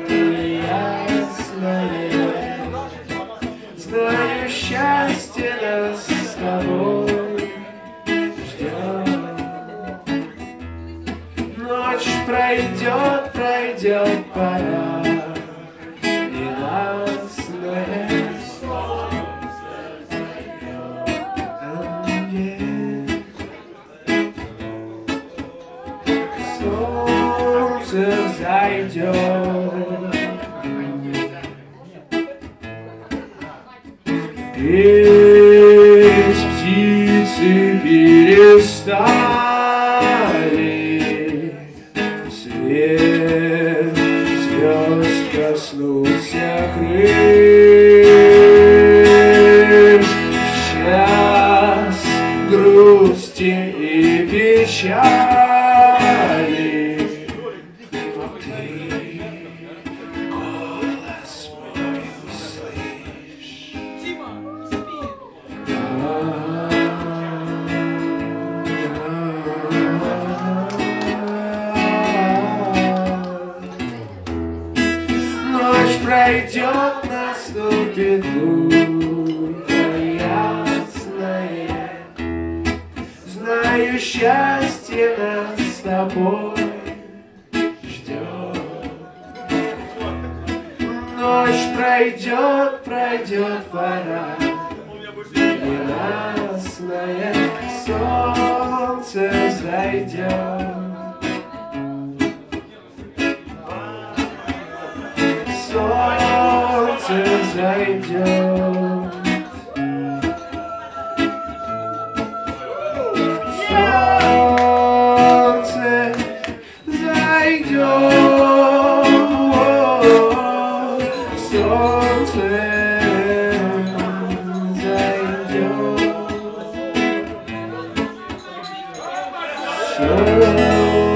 ясное. Знаю, счастье нас с тобой ждет. Ночь пройдет, пройдет пора, и нас солнце зайдет. Петь птицы перестали, свет звезд коснулся крыш. В грусти и печали. Но ты голос мой услышь. Ночь пройдет, наступит утро ясное. Знаю, счастье нас с тобой ждет. Ночь пройдет, пройдет пора ненастная, солнце зайдет. Солнце зайдет. Солнце зайдет. Солнце зайдет. Солнце зайдет.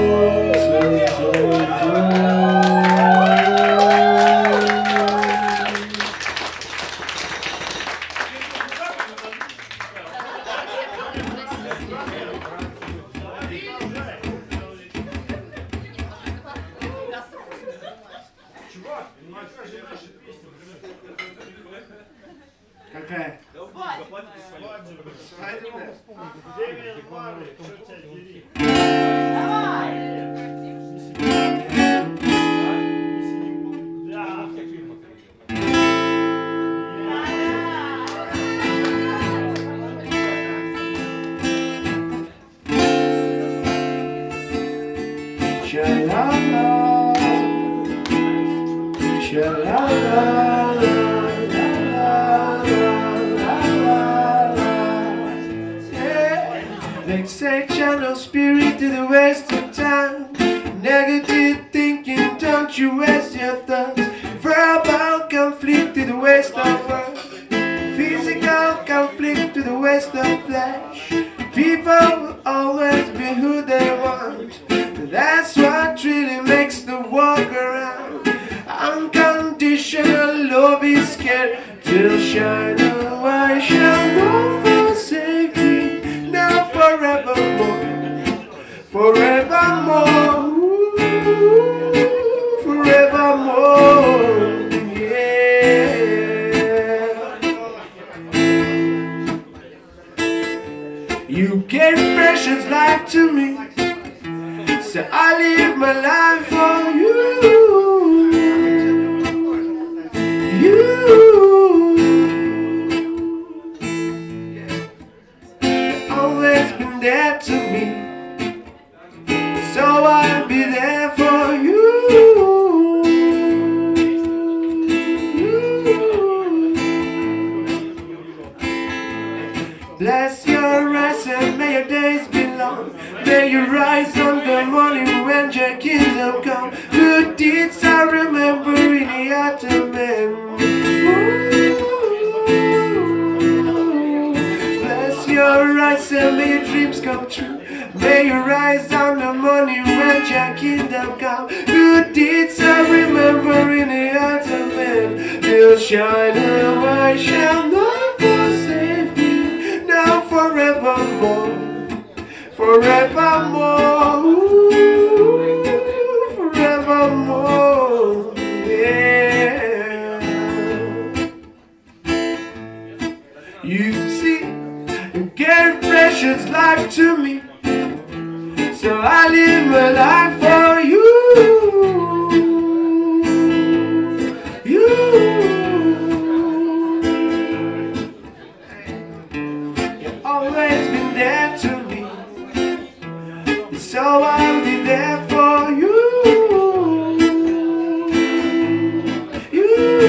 Какая? Sha-la-la, sha-la-la. They say channel spirit to the waste of time. Negative thinking, don't you waste your thoughts. Verbal conflict to the waste of words. Physical conflict to the waste of flesh. People will always be who they want. That's what really makes the walk around. Unconditional love is scared till shine. Oh, I shall not forsake thee. Now forevermore, forevermore, forevermore, yeah. You gave precious life to me, so I live my life for you. You. There to me, so I'll be there for you. Bless your eyes and may your days be long. May you rise on the morning when your kingdom come. Good deeds I remember in the autumn. Bless your eyes and may your dreams come true. May you rise on the morning when your kingdom come. Good deeds I remember in the autumn. They'll shine and I shall not forsake thee. Now forevermore, forevermore, forevermore, yeah. You see, you gave precious life to me, so I live my life for you. You. You've always been there to me, so I'll be there for you. You.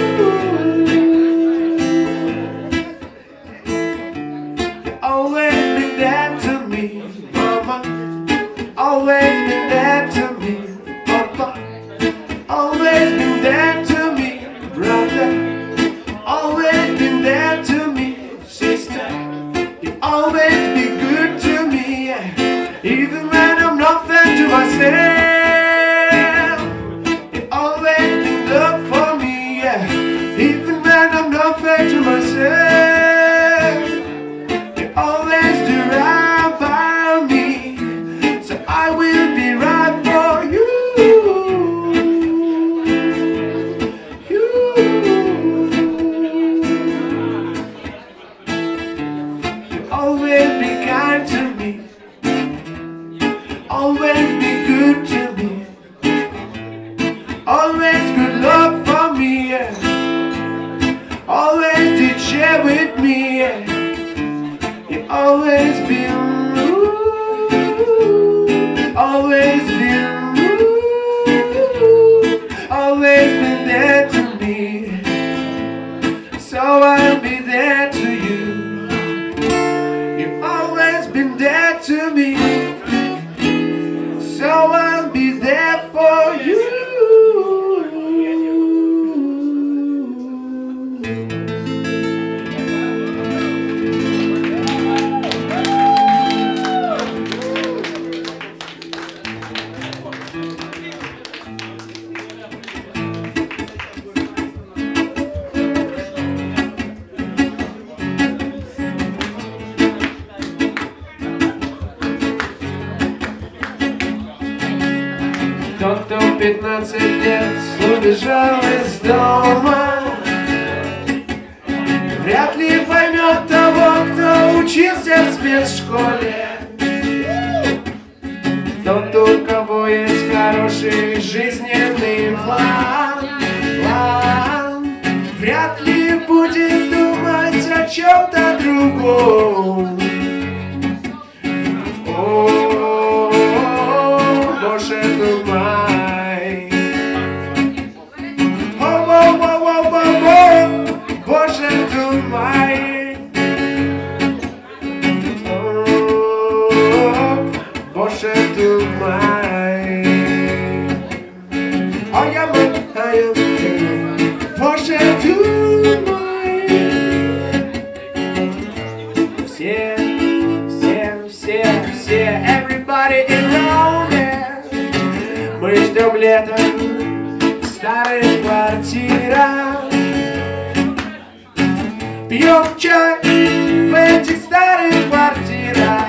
You've always been there to me, Mama. Always been there to me, Papa. Always been there to me, brother. Always been there to me, sister. You always be good to Even when I'm not fair to myself, you always been there for me, yeah. Even when I'm not fair to myself, you always do right by me. So I will be right for you. You, you always be kind to me. Always be good to me. Always good luck for me, yeah. Always did share with me, yeah. You always been, always been, always been there to me. So I'll be there to you. You've always been there to me. So I'll be there for you. Тот, кто в пятнадцать лет убежал из дома, вряд ли поймет того, кто учился в спецшколе. Тот, у кого есть хороший жизненный план, план, вряд ли будет думать о чем-то другом. О, Боже ты мой, о, о, о, о, о, о, Боже ты мой, о, Боже ты мой, а я мой, а я мой, Боже ты мой. Все, все, все, все, everybody around here. Мы ждем лета в старых квартирах, пьем чай в этих старых квартирах,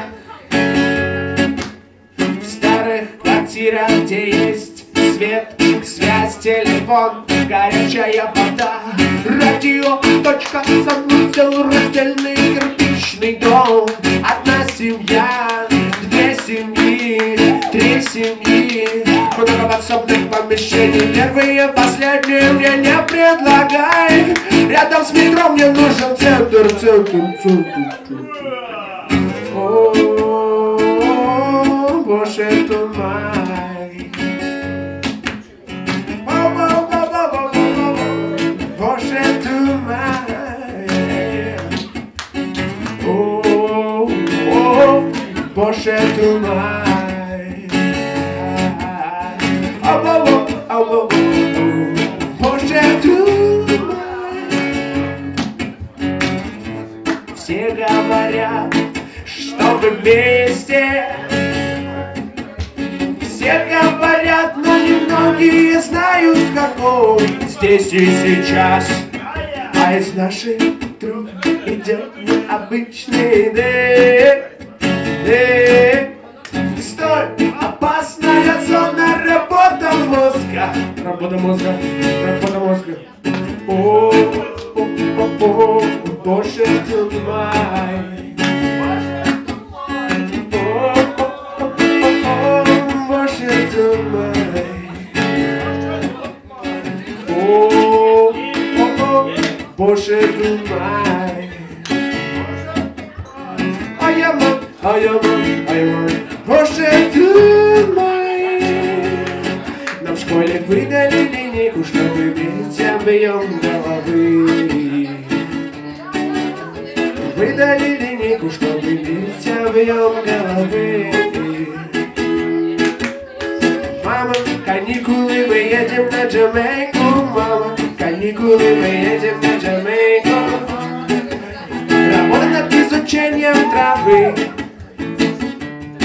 в старых квартирах, где есть свет, связь, телефон, горячая вода, радио, точка, санузел, раздельный кирпичный дом, одна семья, две семьи, три семьи, много подсобных помещений, первые, последние мне не предлагай. Рядом с метро мне нужен центр, центр, центр, центр. О, Боже ты мой, о, о, о, о, о, о, Боже ты мой, о, о, Боже ты мой. Боже ты мой. Все говорят, что мы вместе. Все говорят, но немногие знают, какой здесь и сейчас. А из наших труб идет необычный дым. Стой, опасная зона, работа мозга. Работа мозга, работа мозга. О, о, о, о, Боже ты мой. О, о, о, о, Боже ты мой. О, о, о, Боже ты мой. А я мой, а я мой, а я мой. Боже ты мой. Нам в школе выдали линейку, чтобы бить объем головы. Выдали линейку, чтобы бить объем головы. Мама, каникулы, мы едем на Джамайку. Мама, каникулы, мы едем на Джамайку. Работа над изучением травы.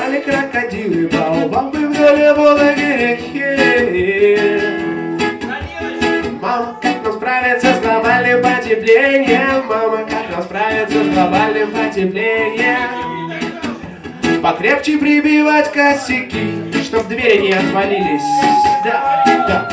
Бежали крокодилы, баобабы вдоль Волги реки. Мама, как нам справиться с глобальным потеплением? Мама, как нам справиться с глобальным потеплением? Покрепче прибивать косяки, чтоб двери не отвалились. Да, да.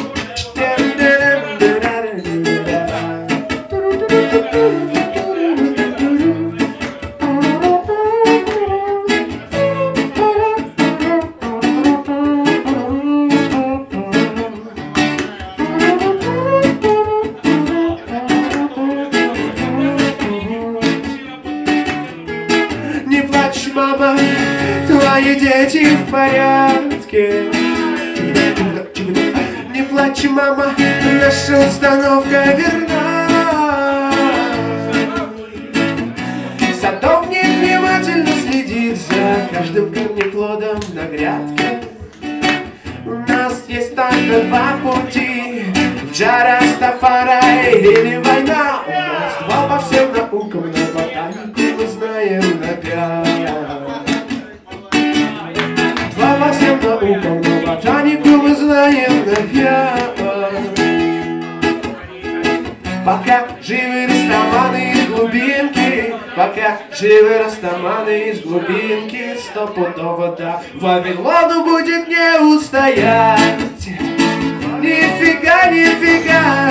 Не плачь, мама, твои дети в порядке. Не плачь, мама, наша установка верна. Садовник внимательно следит за каждым корнеплодом на грядке. У нас есть только два пути: Джа Растафарай или война. У нас два по всем наукам, но ботанику мы знаем напять. Два по всем наукам, но ботанику мы знаем напять. Пока живы растаманы из глубинки, пока живы растаманы из глубинки, стопудово да, Вавилону будет не устоять. Нифига, нифига.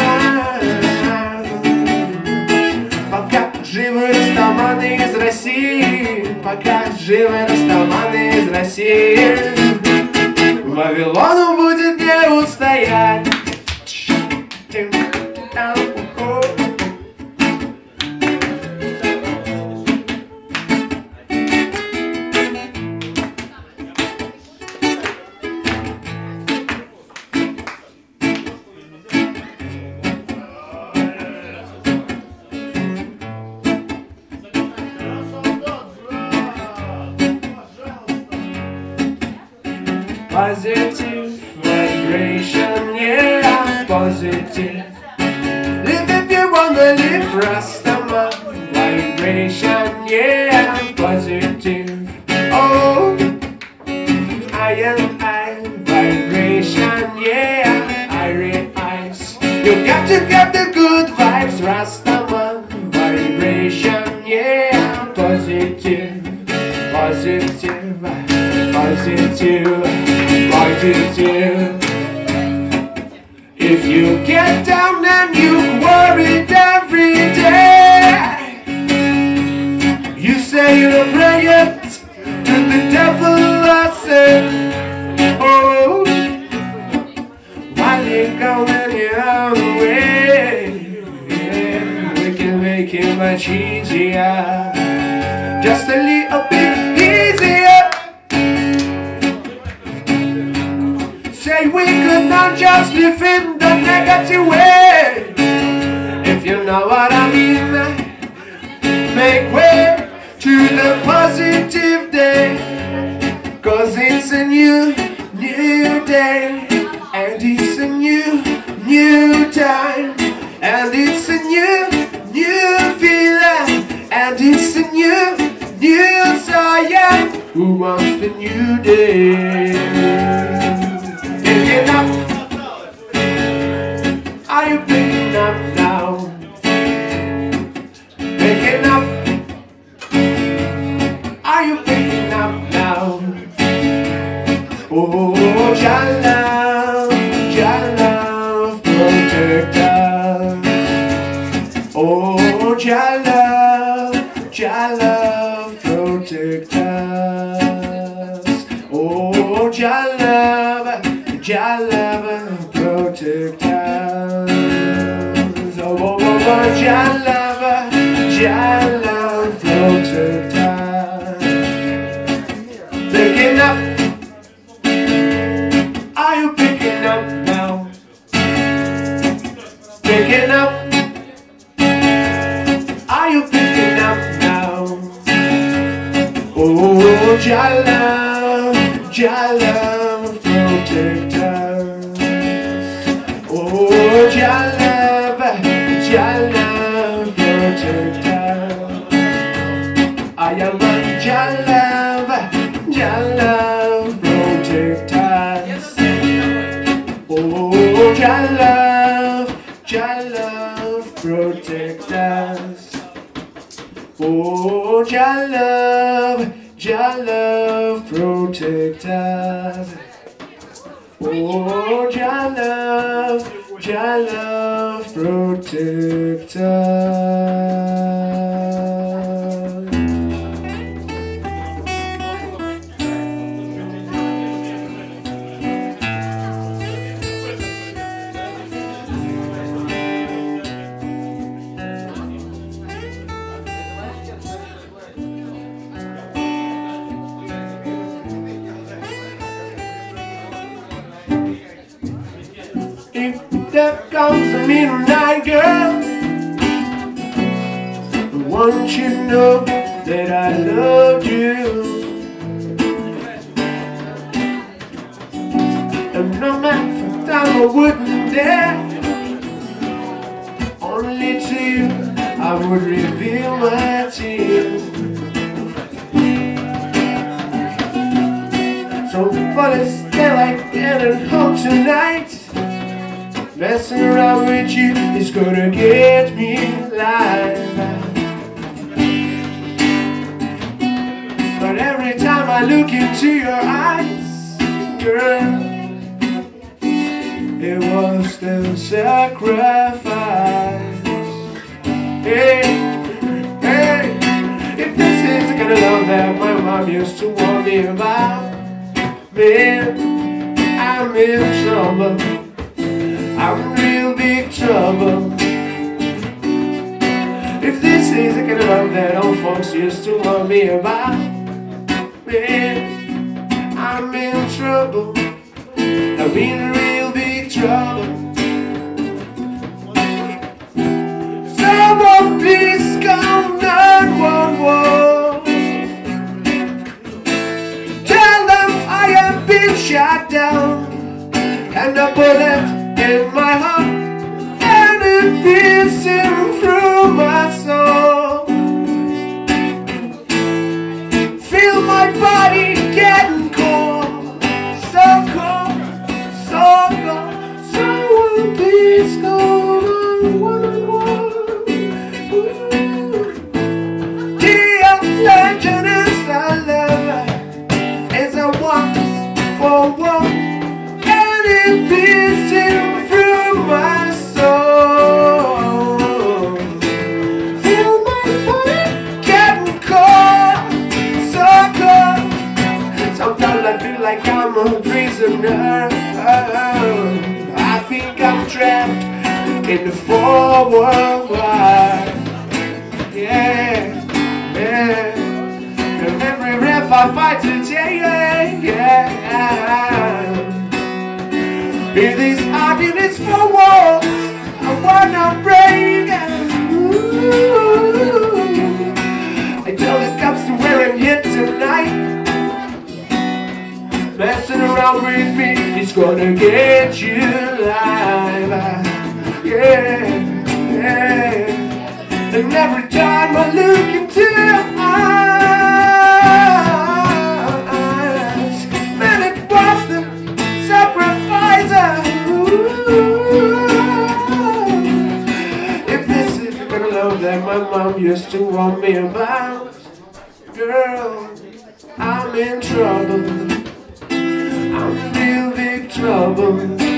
Пока живы растаманы из России, пока живы растаманы из России, Вавилону будет не устоять. Positive vibration, yeah, positive. Live if you wanna live, Rastaman. Vibration, yeah, positive. Oh, I am I. Vibration, yeah, I realize. You got to get the good vibes, Rastaman. Vibration, yeah, positive, positive, positive. Positive. If you get down and you worried every day, you say your prayers to the devil, I say, oh, while you're going your way, yeah, we can make it much easier, just a little bit easier. Say we could not just live in the negative way, if you know what I mean. Make way to the positive day, cause it's a new, new day, and it's a new, new time, and it's a new, new feeling, and it's a new, new Zion who wants the new day. Picking up, are you picking up now? Picking up, are you picking up now? Oh, Jah love, Jah love, protect us. Oh, Jah love, Jah love, protect us. Oh, Jah love, Jah love, protect us. Oh, oh, oh, oh, Jah love, Jah love, protect us. Picking up, are you picking up now? Picking up, are you picking up now? Oh, Jah love, Jah love, protect us. Oh, Jah love, Jah love, protect us. I am a Jah love, Jah Oh, Jah love, Jah love, protect us. Oh, Jah love, Jah love, protect us. If there comes a midnight girl, I want you to know that I love you. And no matter for time I wouldn't dare, only to you I would reveal my tears. So for the stay like that and home tonight, messing around with you is gonna get me alive. But every time I look into your eyes, girl, it was still sacrifice. Hey, hey, if this is the kind of love that my mom used to warn me about, man, I'm in trouble. I'm in real big trouble. If this is the kind of love that old folks used to warn me about, man, I'm in trouble. I'm in real big trouble. Someone please call nine one one. Tell them I have been shot down and a bullet in my heart, and it piercing through my soul. Feel my body getting cold, so cold, so cold. Someone please call nine one one. Dear legend is a lover, is a one for one, and it piercing through my soul. Feel my body getting cold, so cold. Sometimes I feel like I'm a prisoner. I think I'm trapped in the four world wide. Yeah, yeah. And every breath I fight to take, yeah. In these arguments for walls, I wanna break. Ooh. I tell the cops to where I'm here tonight. Messing around with me is gonna get you alive. Yeah, yeah. And every time I look into your eyes, man, it was the sacrifice. If this is the kind of love that my mom used to warn me about, girl, I'm in trouble. I'm in real big trouble.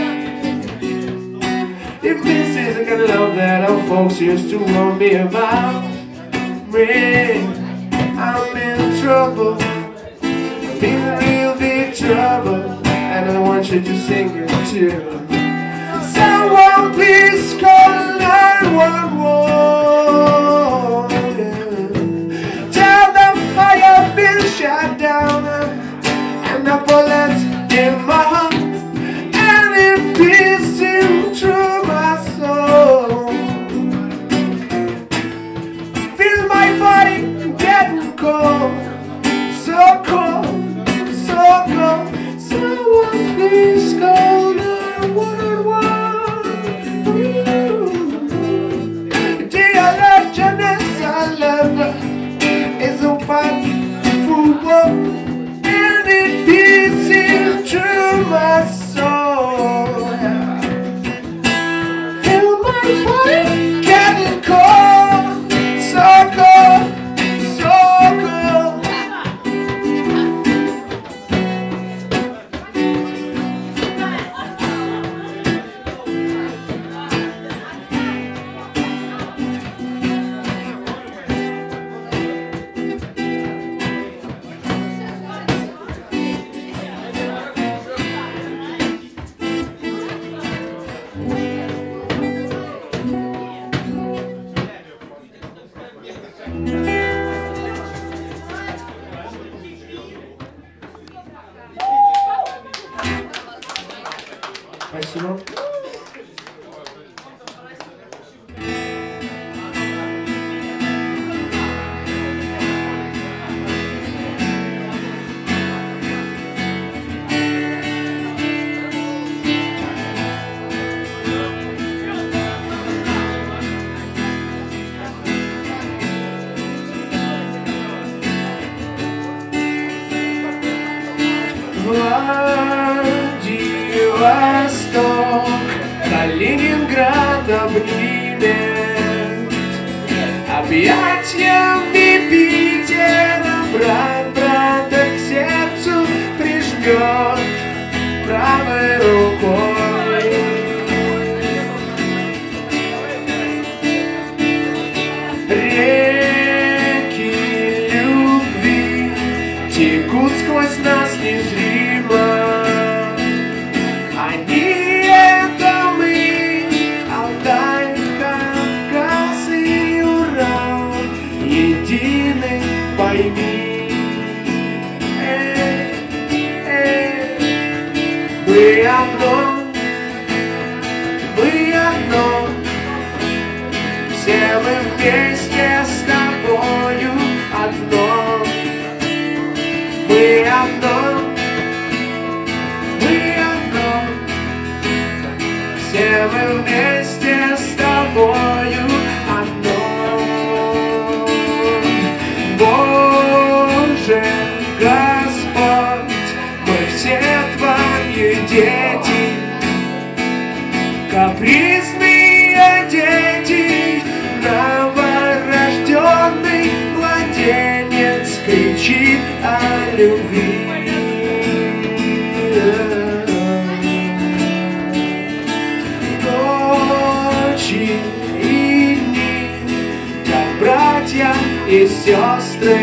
If this is the kind of love that our folks used to warn me about, man, I'm in trouble. I'm in real big trouble. And I want you to sing it too. Someone please call nine one one. Tell them I have been shot down and a bullet in my heart, and it piercing through my soul. Feel my body getting cold, so cold, so cold. Someone please call nine one one. Dear legend is a lover, is a fight for war, and it piercing through my Спасибо. Владивосток, Калининград обнимет, объятиями Питера брат брата к сердцу прижмет правой рукой. Реки любви текут сквозь нас незримо. Пойми, э, э, мы одно, мы одно, все мы вместе с тобою одно, мы одно, мы одно, все мы вместе с тобою одно. Боже, Господь, мы все твои дети, капризные дети, новорожденный младенец кричит о любви. Ночи и дни, как братья и сестры,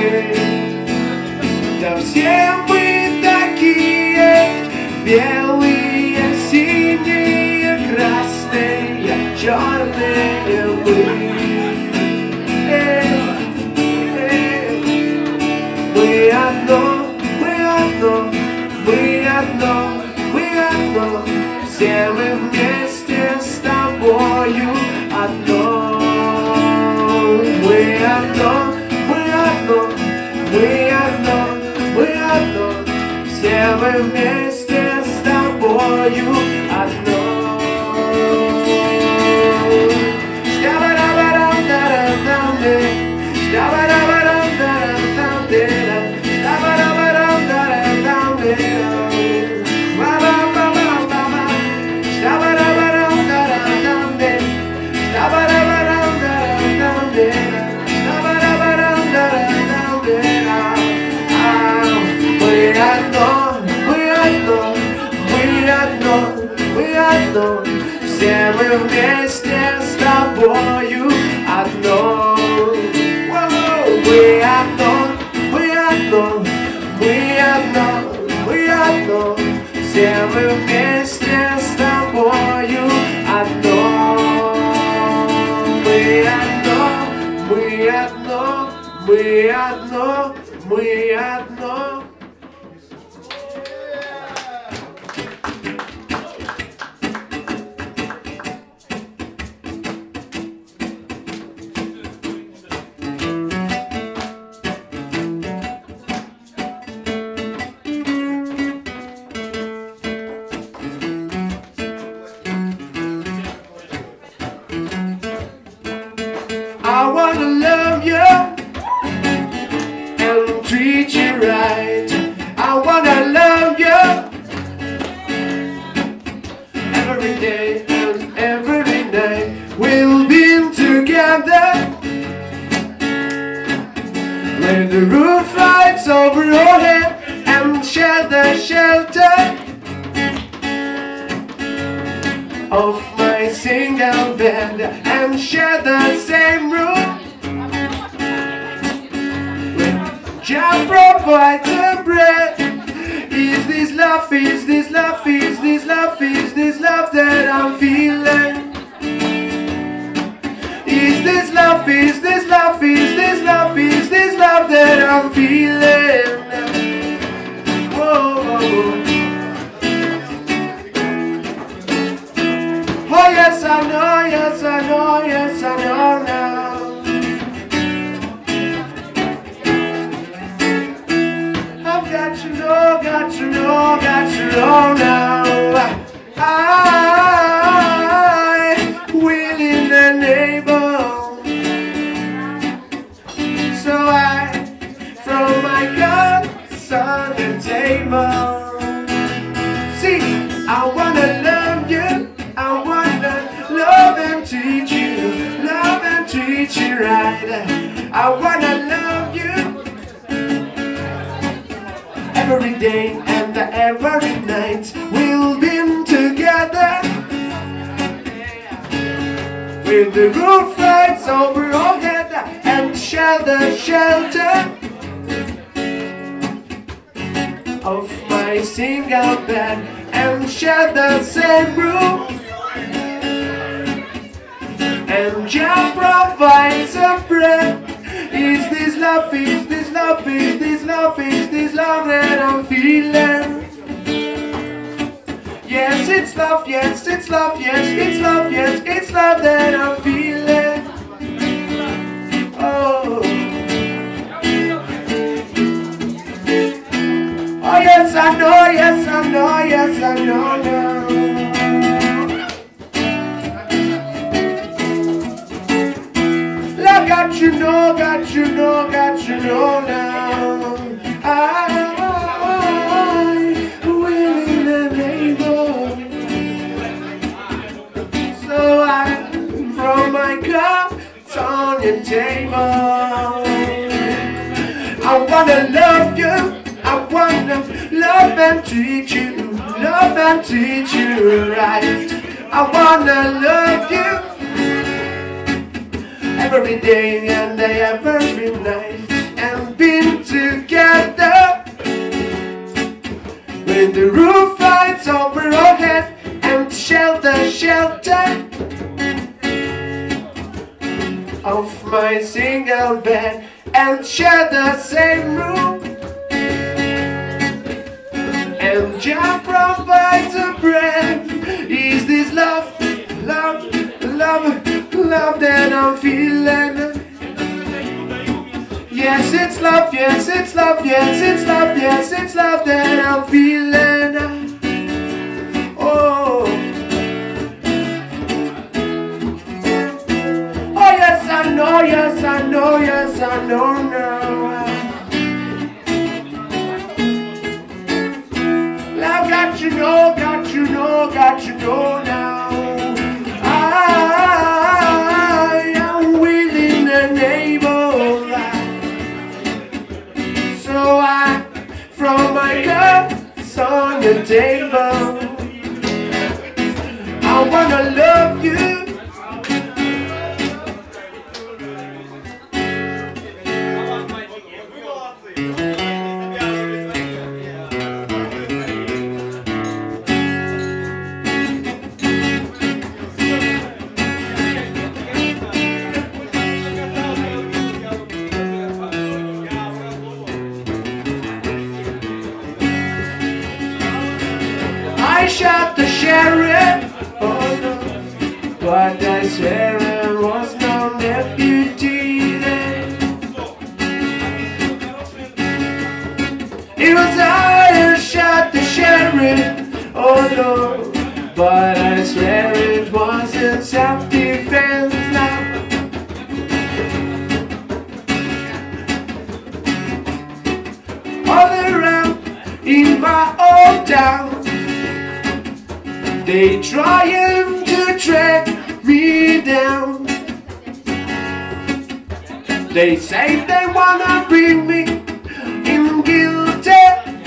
да все мы такие, белые, синие, красные, черные мы. Эх, эх, мы одно, мы одно, мы одно, мы одно, все мы вместе с тобою одно. Мы одно, мы одно, мы одно, мы одно, все мы вместе с тобою одно. Все мы вместе с тобою одно. Мы одно, мы одно, мы одно, мы одно. Все мы вместе с тобою одно. Мы одно, мы одно, мы одно, мы одно. I wanna love you and treat you right. I wanna love you every day and every night. We'll be together with the roof lights over our head and share the shelter of my single bed and share the same room. Jah provides the bread. Is this love, is this love, is this love, is this love that I'm feeling? Is this love, is this love, is this love, is this love that I'm feeling? Whoa, whoa, whoa. yes, I know, yes, I know now. I've got to know, got to know, got to know now. I, willing and able. So I, from my guts on the table. See, I wanna love you, I wanna love and treat you, love and treat you right. I wanna love you every day and every night. We'll be together with the roof lights over our head and shelter, shelter of my single bed and share the same room. And Jah provides a bread. Is this love, is this love, is this love, is this love that I'm feeling? Yes, it's love, yes, it's love, yes, it's love, yes, it's love that I'm feeling. Oh, oh yes, I know, yes, I know, yes, I know now. Got you know, got you know, got you know now. I, willing and able. So I, from my cup on your table. I wanna love you, I wanna love and treat you, love and treat you right. I wanna love you every day and every night, and been together with the roof lights over our head and shelter, shelter of my single bed and share the same room. And Jah provides a bread. Is this love, love, love? Love that I'm feeling. Yes, it's love, yes, it's love, yes, it's love, yes, it's love that I'm feeling. Oh, oh yes, I know, yes, I know, yes, I know now. Love got you know, got you know, got you know now. From my cups on your table, I wanna love you. I shot the sheriff, oh no, but I swear I was no deputy then. It was I who shot the sheriff, oh no, but I swear it was in self-defense now. All around in my old town, they trying to track me down. They say they wanna bring me in guilty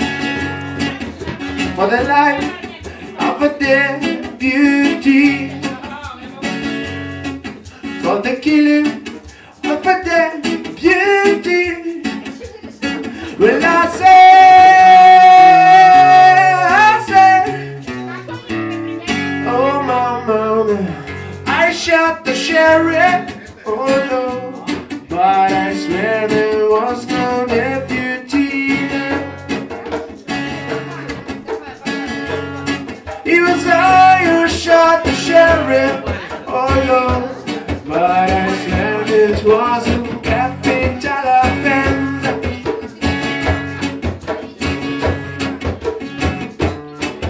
for the life of a deputy, for the killing of a deputy. Well, I say, I shot the sheriff, oh no, but I swear there was no deputy. It was I who shot the sheriff, oh no,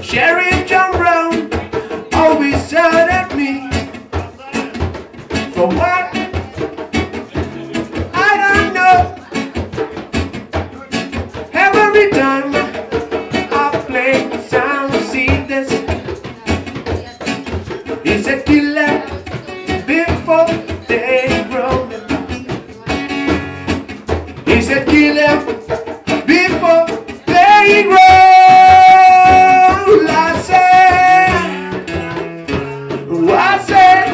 Sheriff John Brown always said at me, for what? I don't know. Every time I play the sound, see this. He's a killer before they grow. He's a killer before they grow. I say, I say,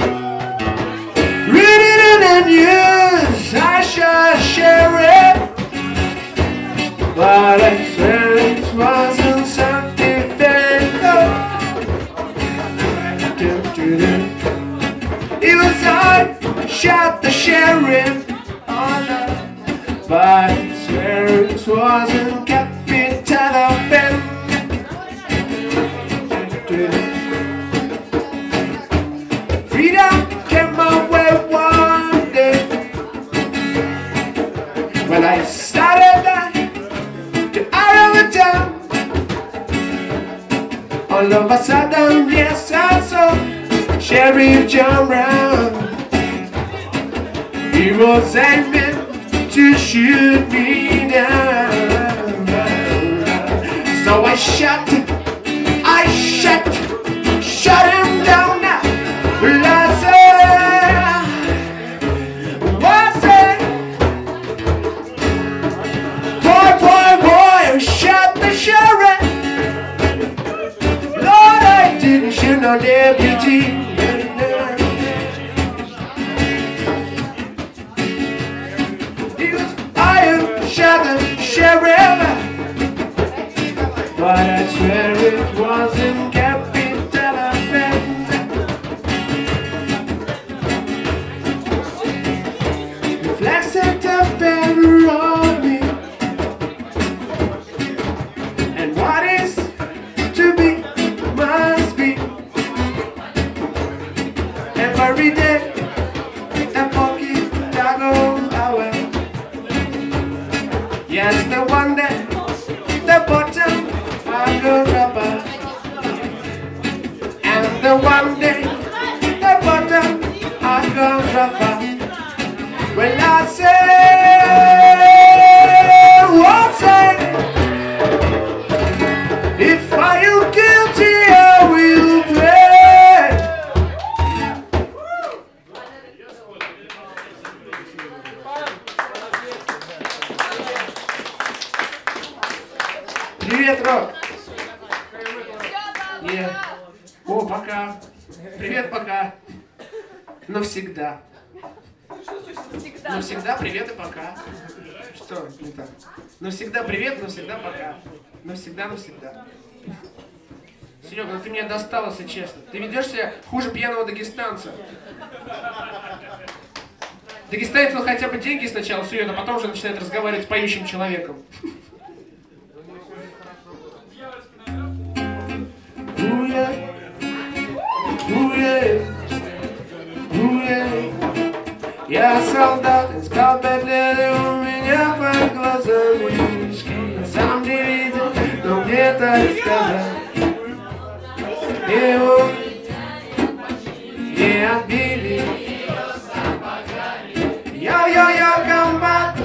read it in the news, I shall share it. But I swear it wasn't something very good. It was I shot the sheriff. Oh no. But I swear it wasn't capital offense. Freedom came my way one day when I started that out of the town. All of a sudden, yes, I saw Sheriff John Brown. He was aiming to shoot me down. So I shot, I shot, shot him down now. Well, I said, what's it? Boy, boy, boy, shot the sheriff. Lord, I didn't shoot no deputy. He was iron, shot the sheriff. But I swear it wasn't capital offense. The flag set up banner on me. And what is to be must be. Every day the pocket I go away. Yes, the one day the bottom I go rubber. And the one day the bottom I go rubber. Well, I say, what's it? If I am guilty, I will pay. Привет, Рок. Yeah. О, пока. Привет, пока. Навсегда. Навсегда привет и пока. Что не так? Навсегда привет, навсегда пока. Навсегда, навсегда. Серега, ну ты меня достал, если честно. Ты ведешь себя хуже пьяного дагестанца. Дагестанец, он хотя бы деньги сначала сует, а потом уже начинает разговаривать с поющим человеком. Я солдат, искал пять лет, и у меня под глазами мешки. Сам не видел, но где-то сказал. Его не отбили. Йо-йо-йо, комбат.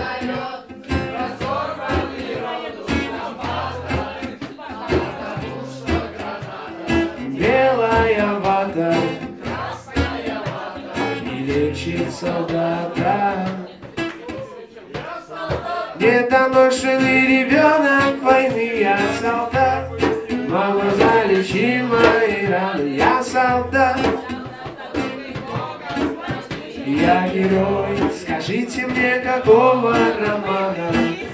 Белая вода и лечит солдата. Недоношенный ребенок войны, я солдат. Мама, залечи мои раны, я солдат. Я герой, скажите мне, какого романа?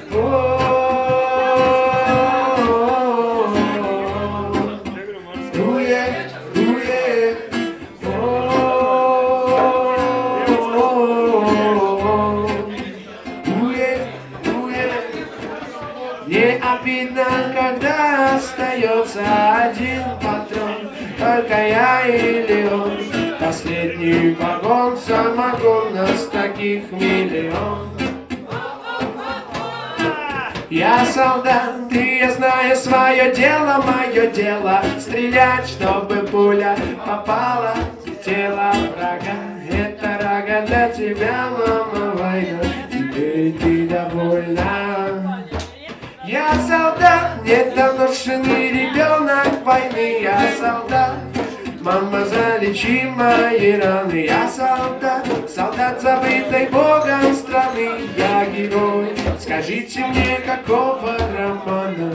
Не обидно, когда остается один патрон, только я или он. Последний вагон, самогон, нас таких миллион. Я солдат, и я знаю свое дело, мое дело стрелять, чтобы пуля попала в тело врага. Это рога для тебя, мама, война, теперь ты довольна. Я солдат, недоношенный ребенок войны. Я солдат, мама, залечи мои раны. Я солдат, солдат забытой Богом страны. Я герой, скажите мне, какого романа?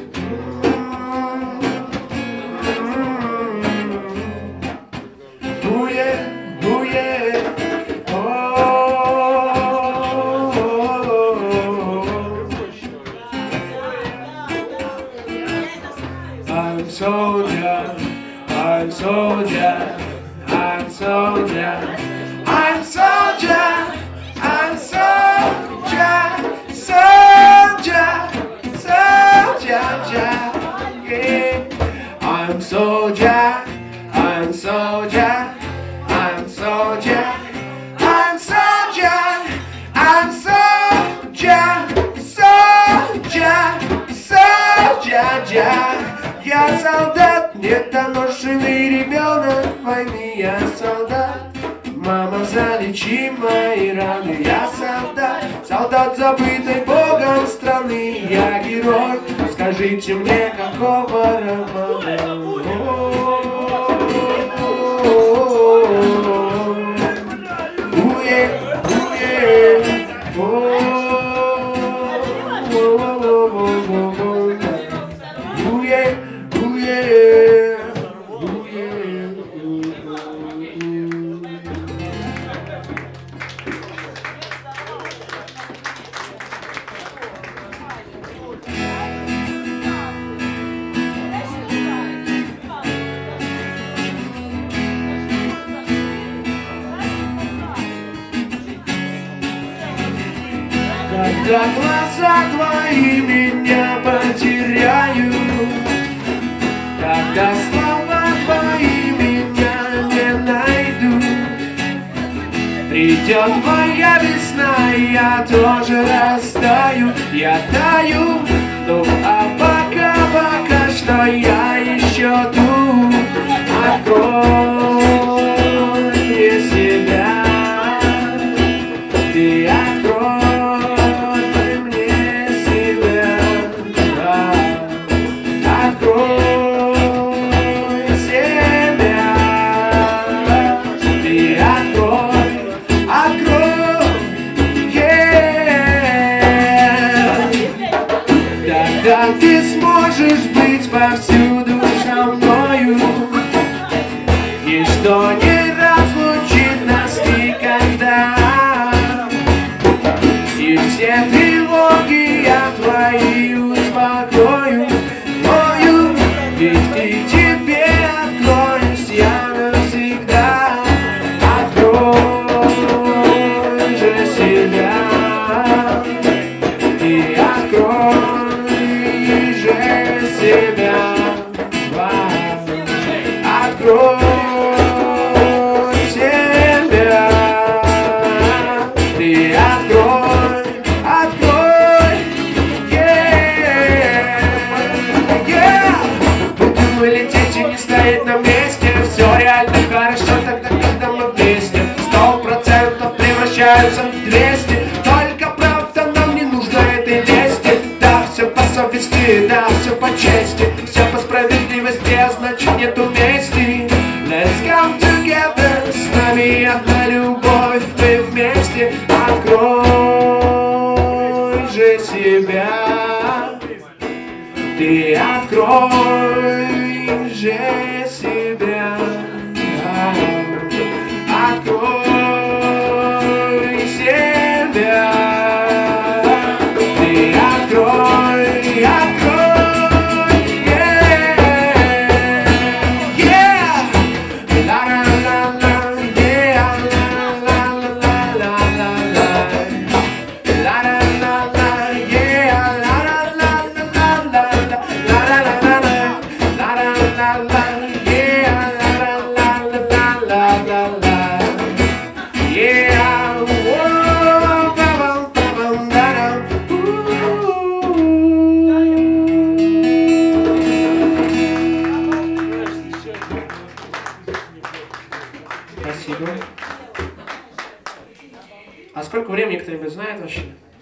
Буе, буе, I'm soldier, I'm soldier, I'm soldier, I'm soldier, I'm soldier, soldier, soldier, yeah. I'm soldier, I'm soldier, I'm soldier, I'm soldier, I'm soldier, soldier, soldier. Я солдат, недоношенный ребенок войны. Я солдат, мама, залечи мои раны. Я солдат, солдат забытой Богом страны. Я герой, скажите мне, какого романа? Уе, уе, уе. Когда глаза твои меня потеряют, когда слова твои меня не найдут, придет моя весна, и я тоже растаю. Я таю, ну а пока, пока что я еще тут. Открой мне себя, ты открой мне себя, открой себя, ты открой, открой, yeah. Тогда ты сможешь быть повсюду со мною, ничто не разлучит нас никогда. И все тревоги я твои успокою, мою, ведь и тебе откроюсь я навсегда. Открой же себя, ты открой же себя, открой. На месте все реально хорошо тогда, когда мы вместе. Сто процентов превращаются в двести. Только правда нам не нужно этой вести. Да, все по совести, да, все по чести, все по справедливости, а значит нету мести. Let's come together, с нами одна любовь, мы вместе. Открой же себя, ты открой же себя, открой себя, ты открой, открой, yeah, yeah, la la la la, yeah, la la la la la la, la la la la, yeah, la la la la la la, la la la la. La la la Сколько времени кто-нибудь знает вообще?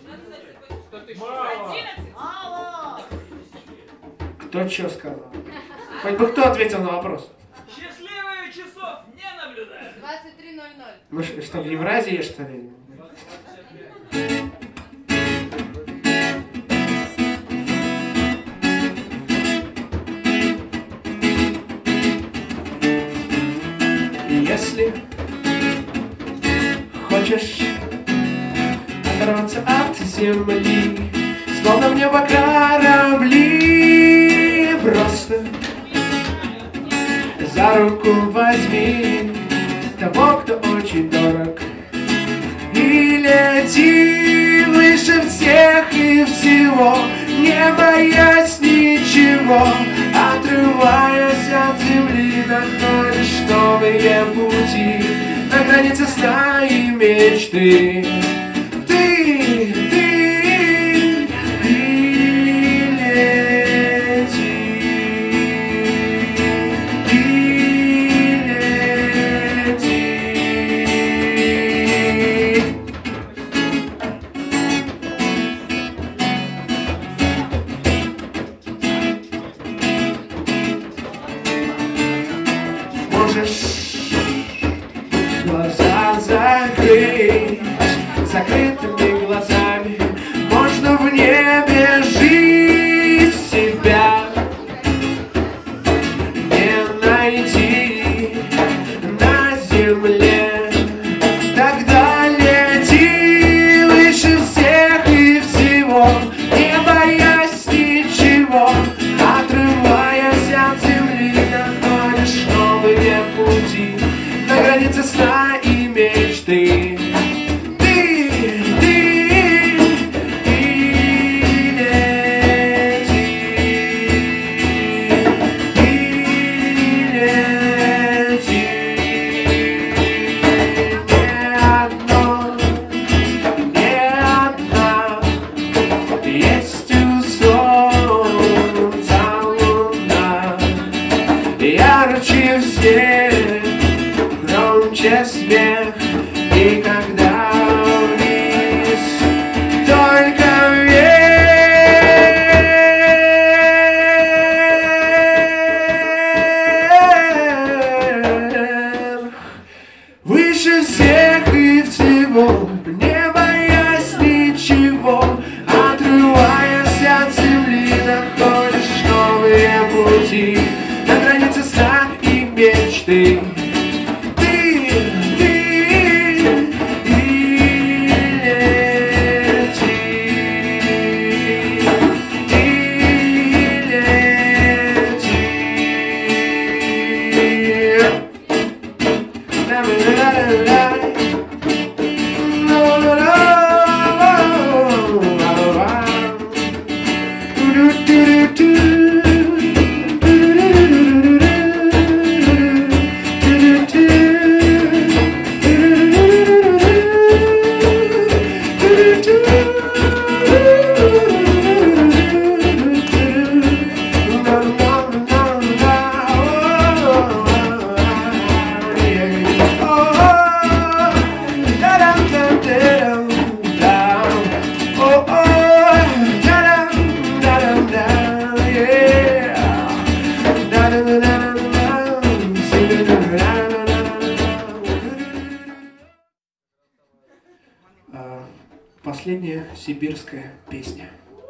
Кто что сказал? Хоть бы кто ответил на вопрос? Счастливых часов не наблюдаю. двадцать три ноль ноль. Мы что, что, в Евразии, что ли? Если хочешь оторваться от земли, словно в небо корабли, просто за руку возьми того, кто очень дорог, и лети выше всех и всего, не боясь ничего, отрываясь от земли, находишь новые пути на границе сна и мечты. Ты, ты, ты лети, ты лети. Можешь глаза закрыть, закрытыми глазами можно в небе жить, себя не найти на земле. Тогда лети выше всех и всего, не боясь ничего, отрываясь от земли, находишь новые пути на границе сна и мечты. Ярче всех, громче смех, и когда вниз только вверх, выше всех и всего, не боясь ничего, отрываясь от земли, находишь новые пути на границе сна и мечты. Ты, ты, ты лети, ты лети. La-la-la-la-la. Последняя сибирская песня.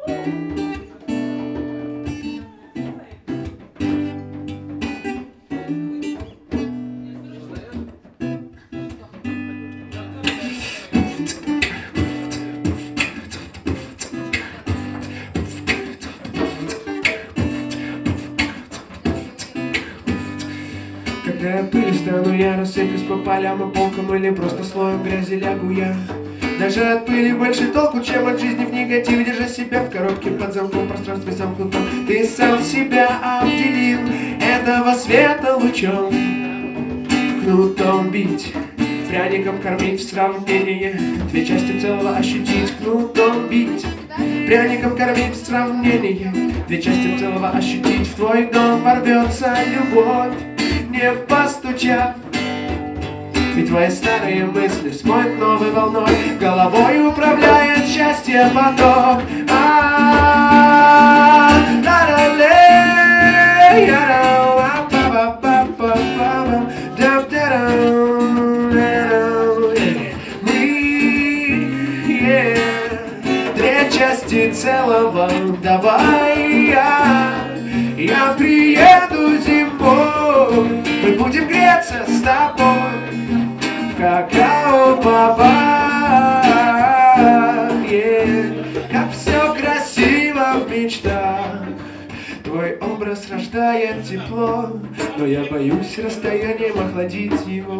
Когда я пыль стану, я рассыплюсь по полям и полкам, или просто слоем грязи лягу я. Даже от пыли больше толку, чем от жизни в негативе. Держа себя в коробке под замком, в пространстве замкнутом. Ты сам себя обделил этого света лучом. Кнутом бить, пряником кормить в сравнение, две части целого ощутить. Кнутом бить, пряником кормить в сравнение, две части целого ощутить. В твой дом ворвется любовь, не постучав. Ведь твои старые мысли смоют новой волной, головой управляет счастье поток. Две части целого, давай я, я приеду зимой, мы будем греться с тобой в какао-бобах, yeah. Как все красиво в мечтах. Твой образ рождает тепло, но я боюсь расстоянием охладить его.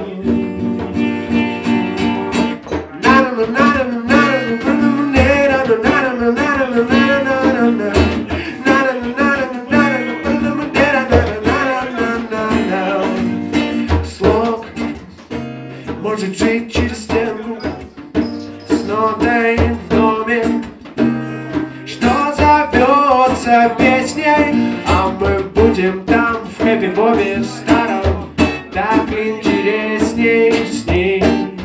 Слог может жить через стенку с нотой в доме, что зовется песней, а мы будем там в хэппи-бобе старом, так интересней с ней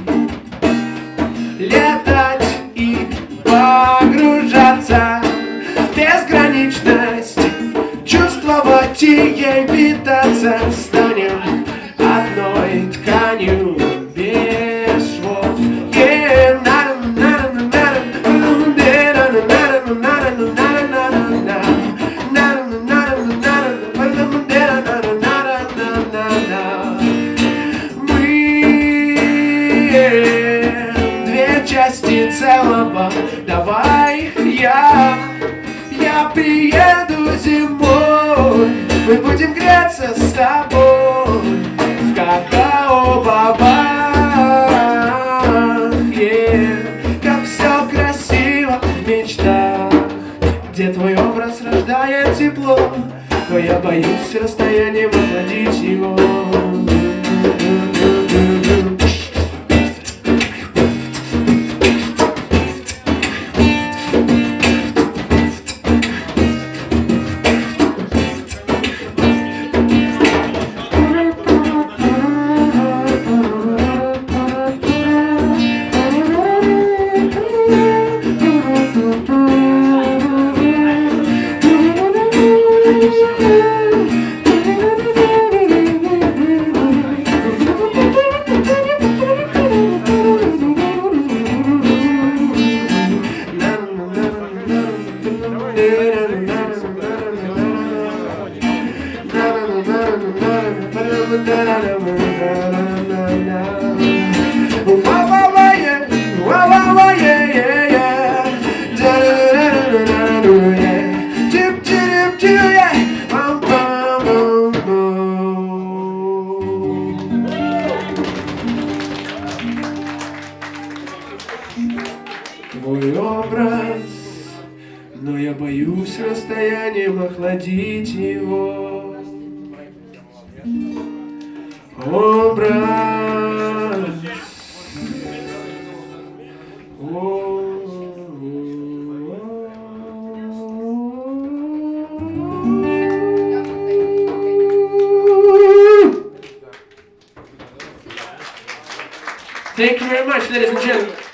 летать и погружаться в безграничность, чувствовать и ей питаться. Станем одной тканью без швов. Части целого, давай я, я приеду зимой, мы будем греться с тобой в какао-бобах, yeah. Как все красиво в мечтах, где твой образ рождает тепло, но я боюсь расстоянием охладить его. Твой образ, но я боюсь расстоянием охладить его. Образ. Thank you very much, ladies and gentlemen.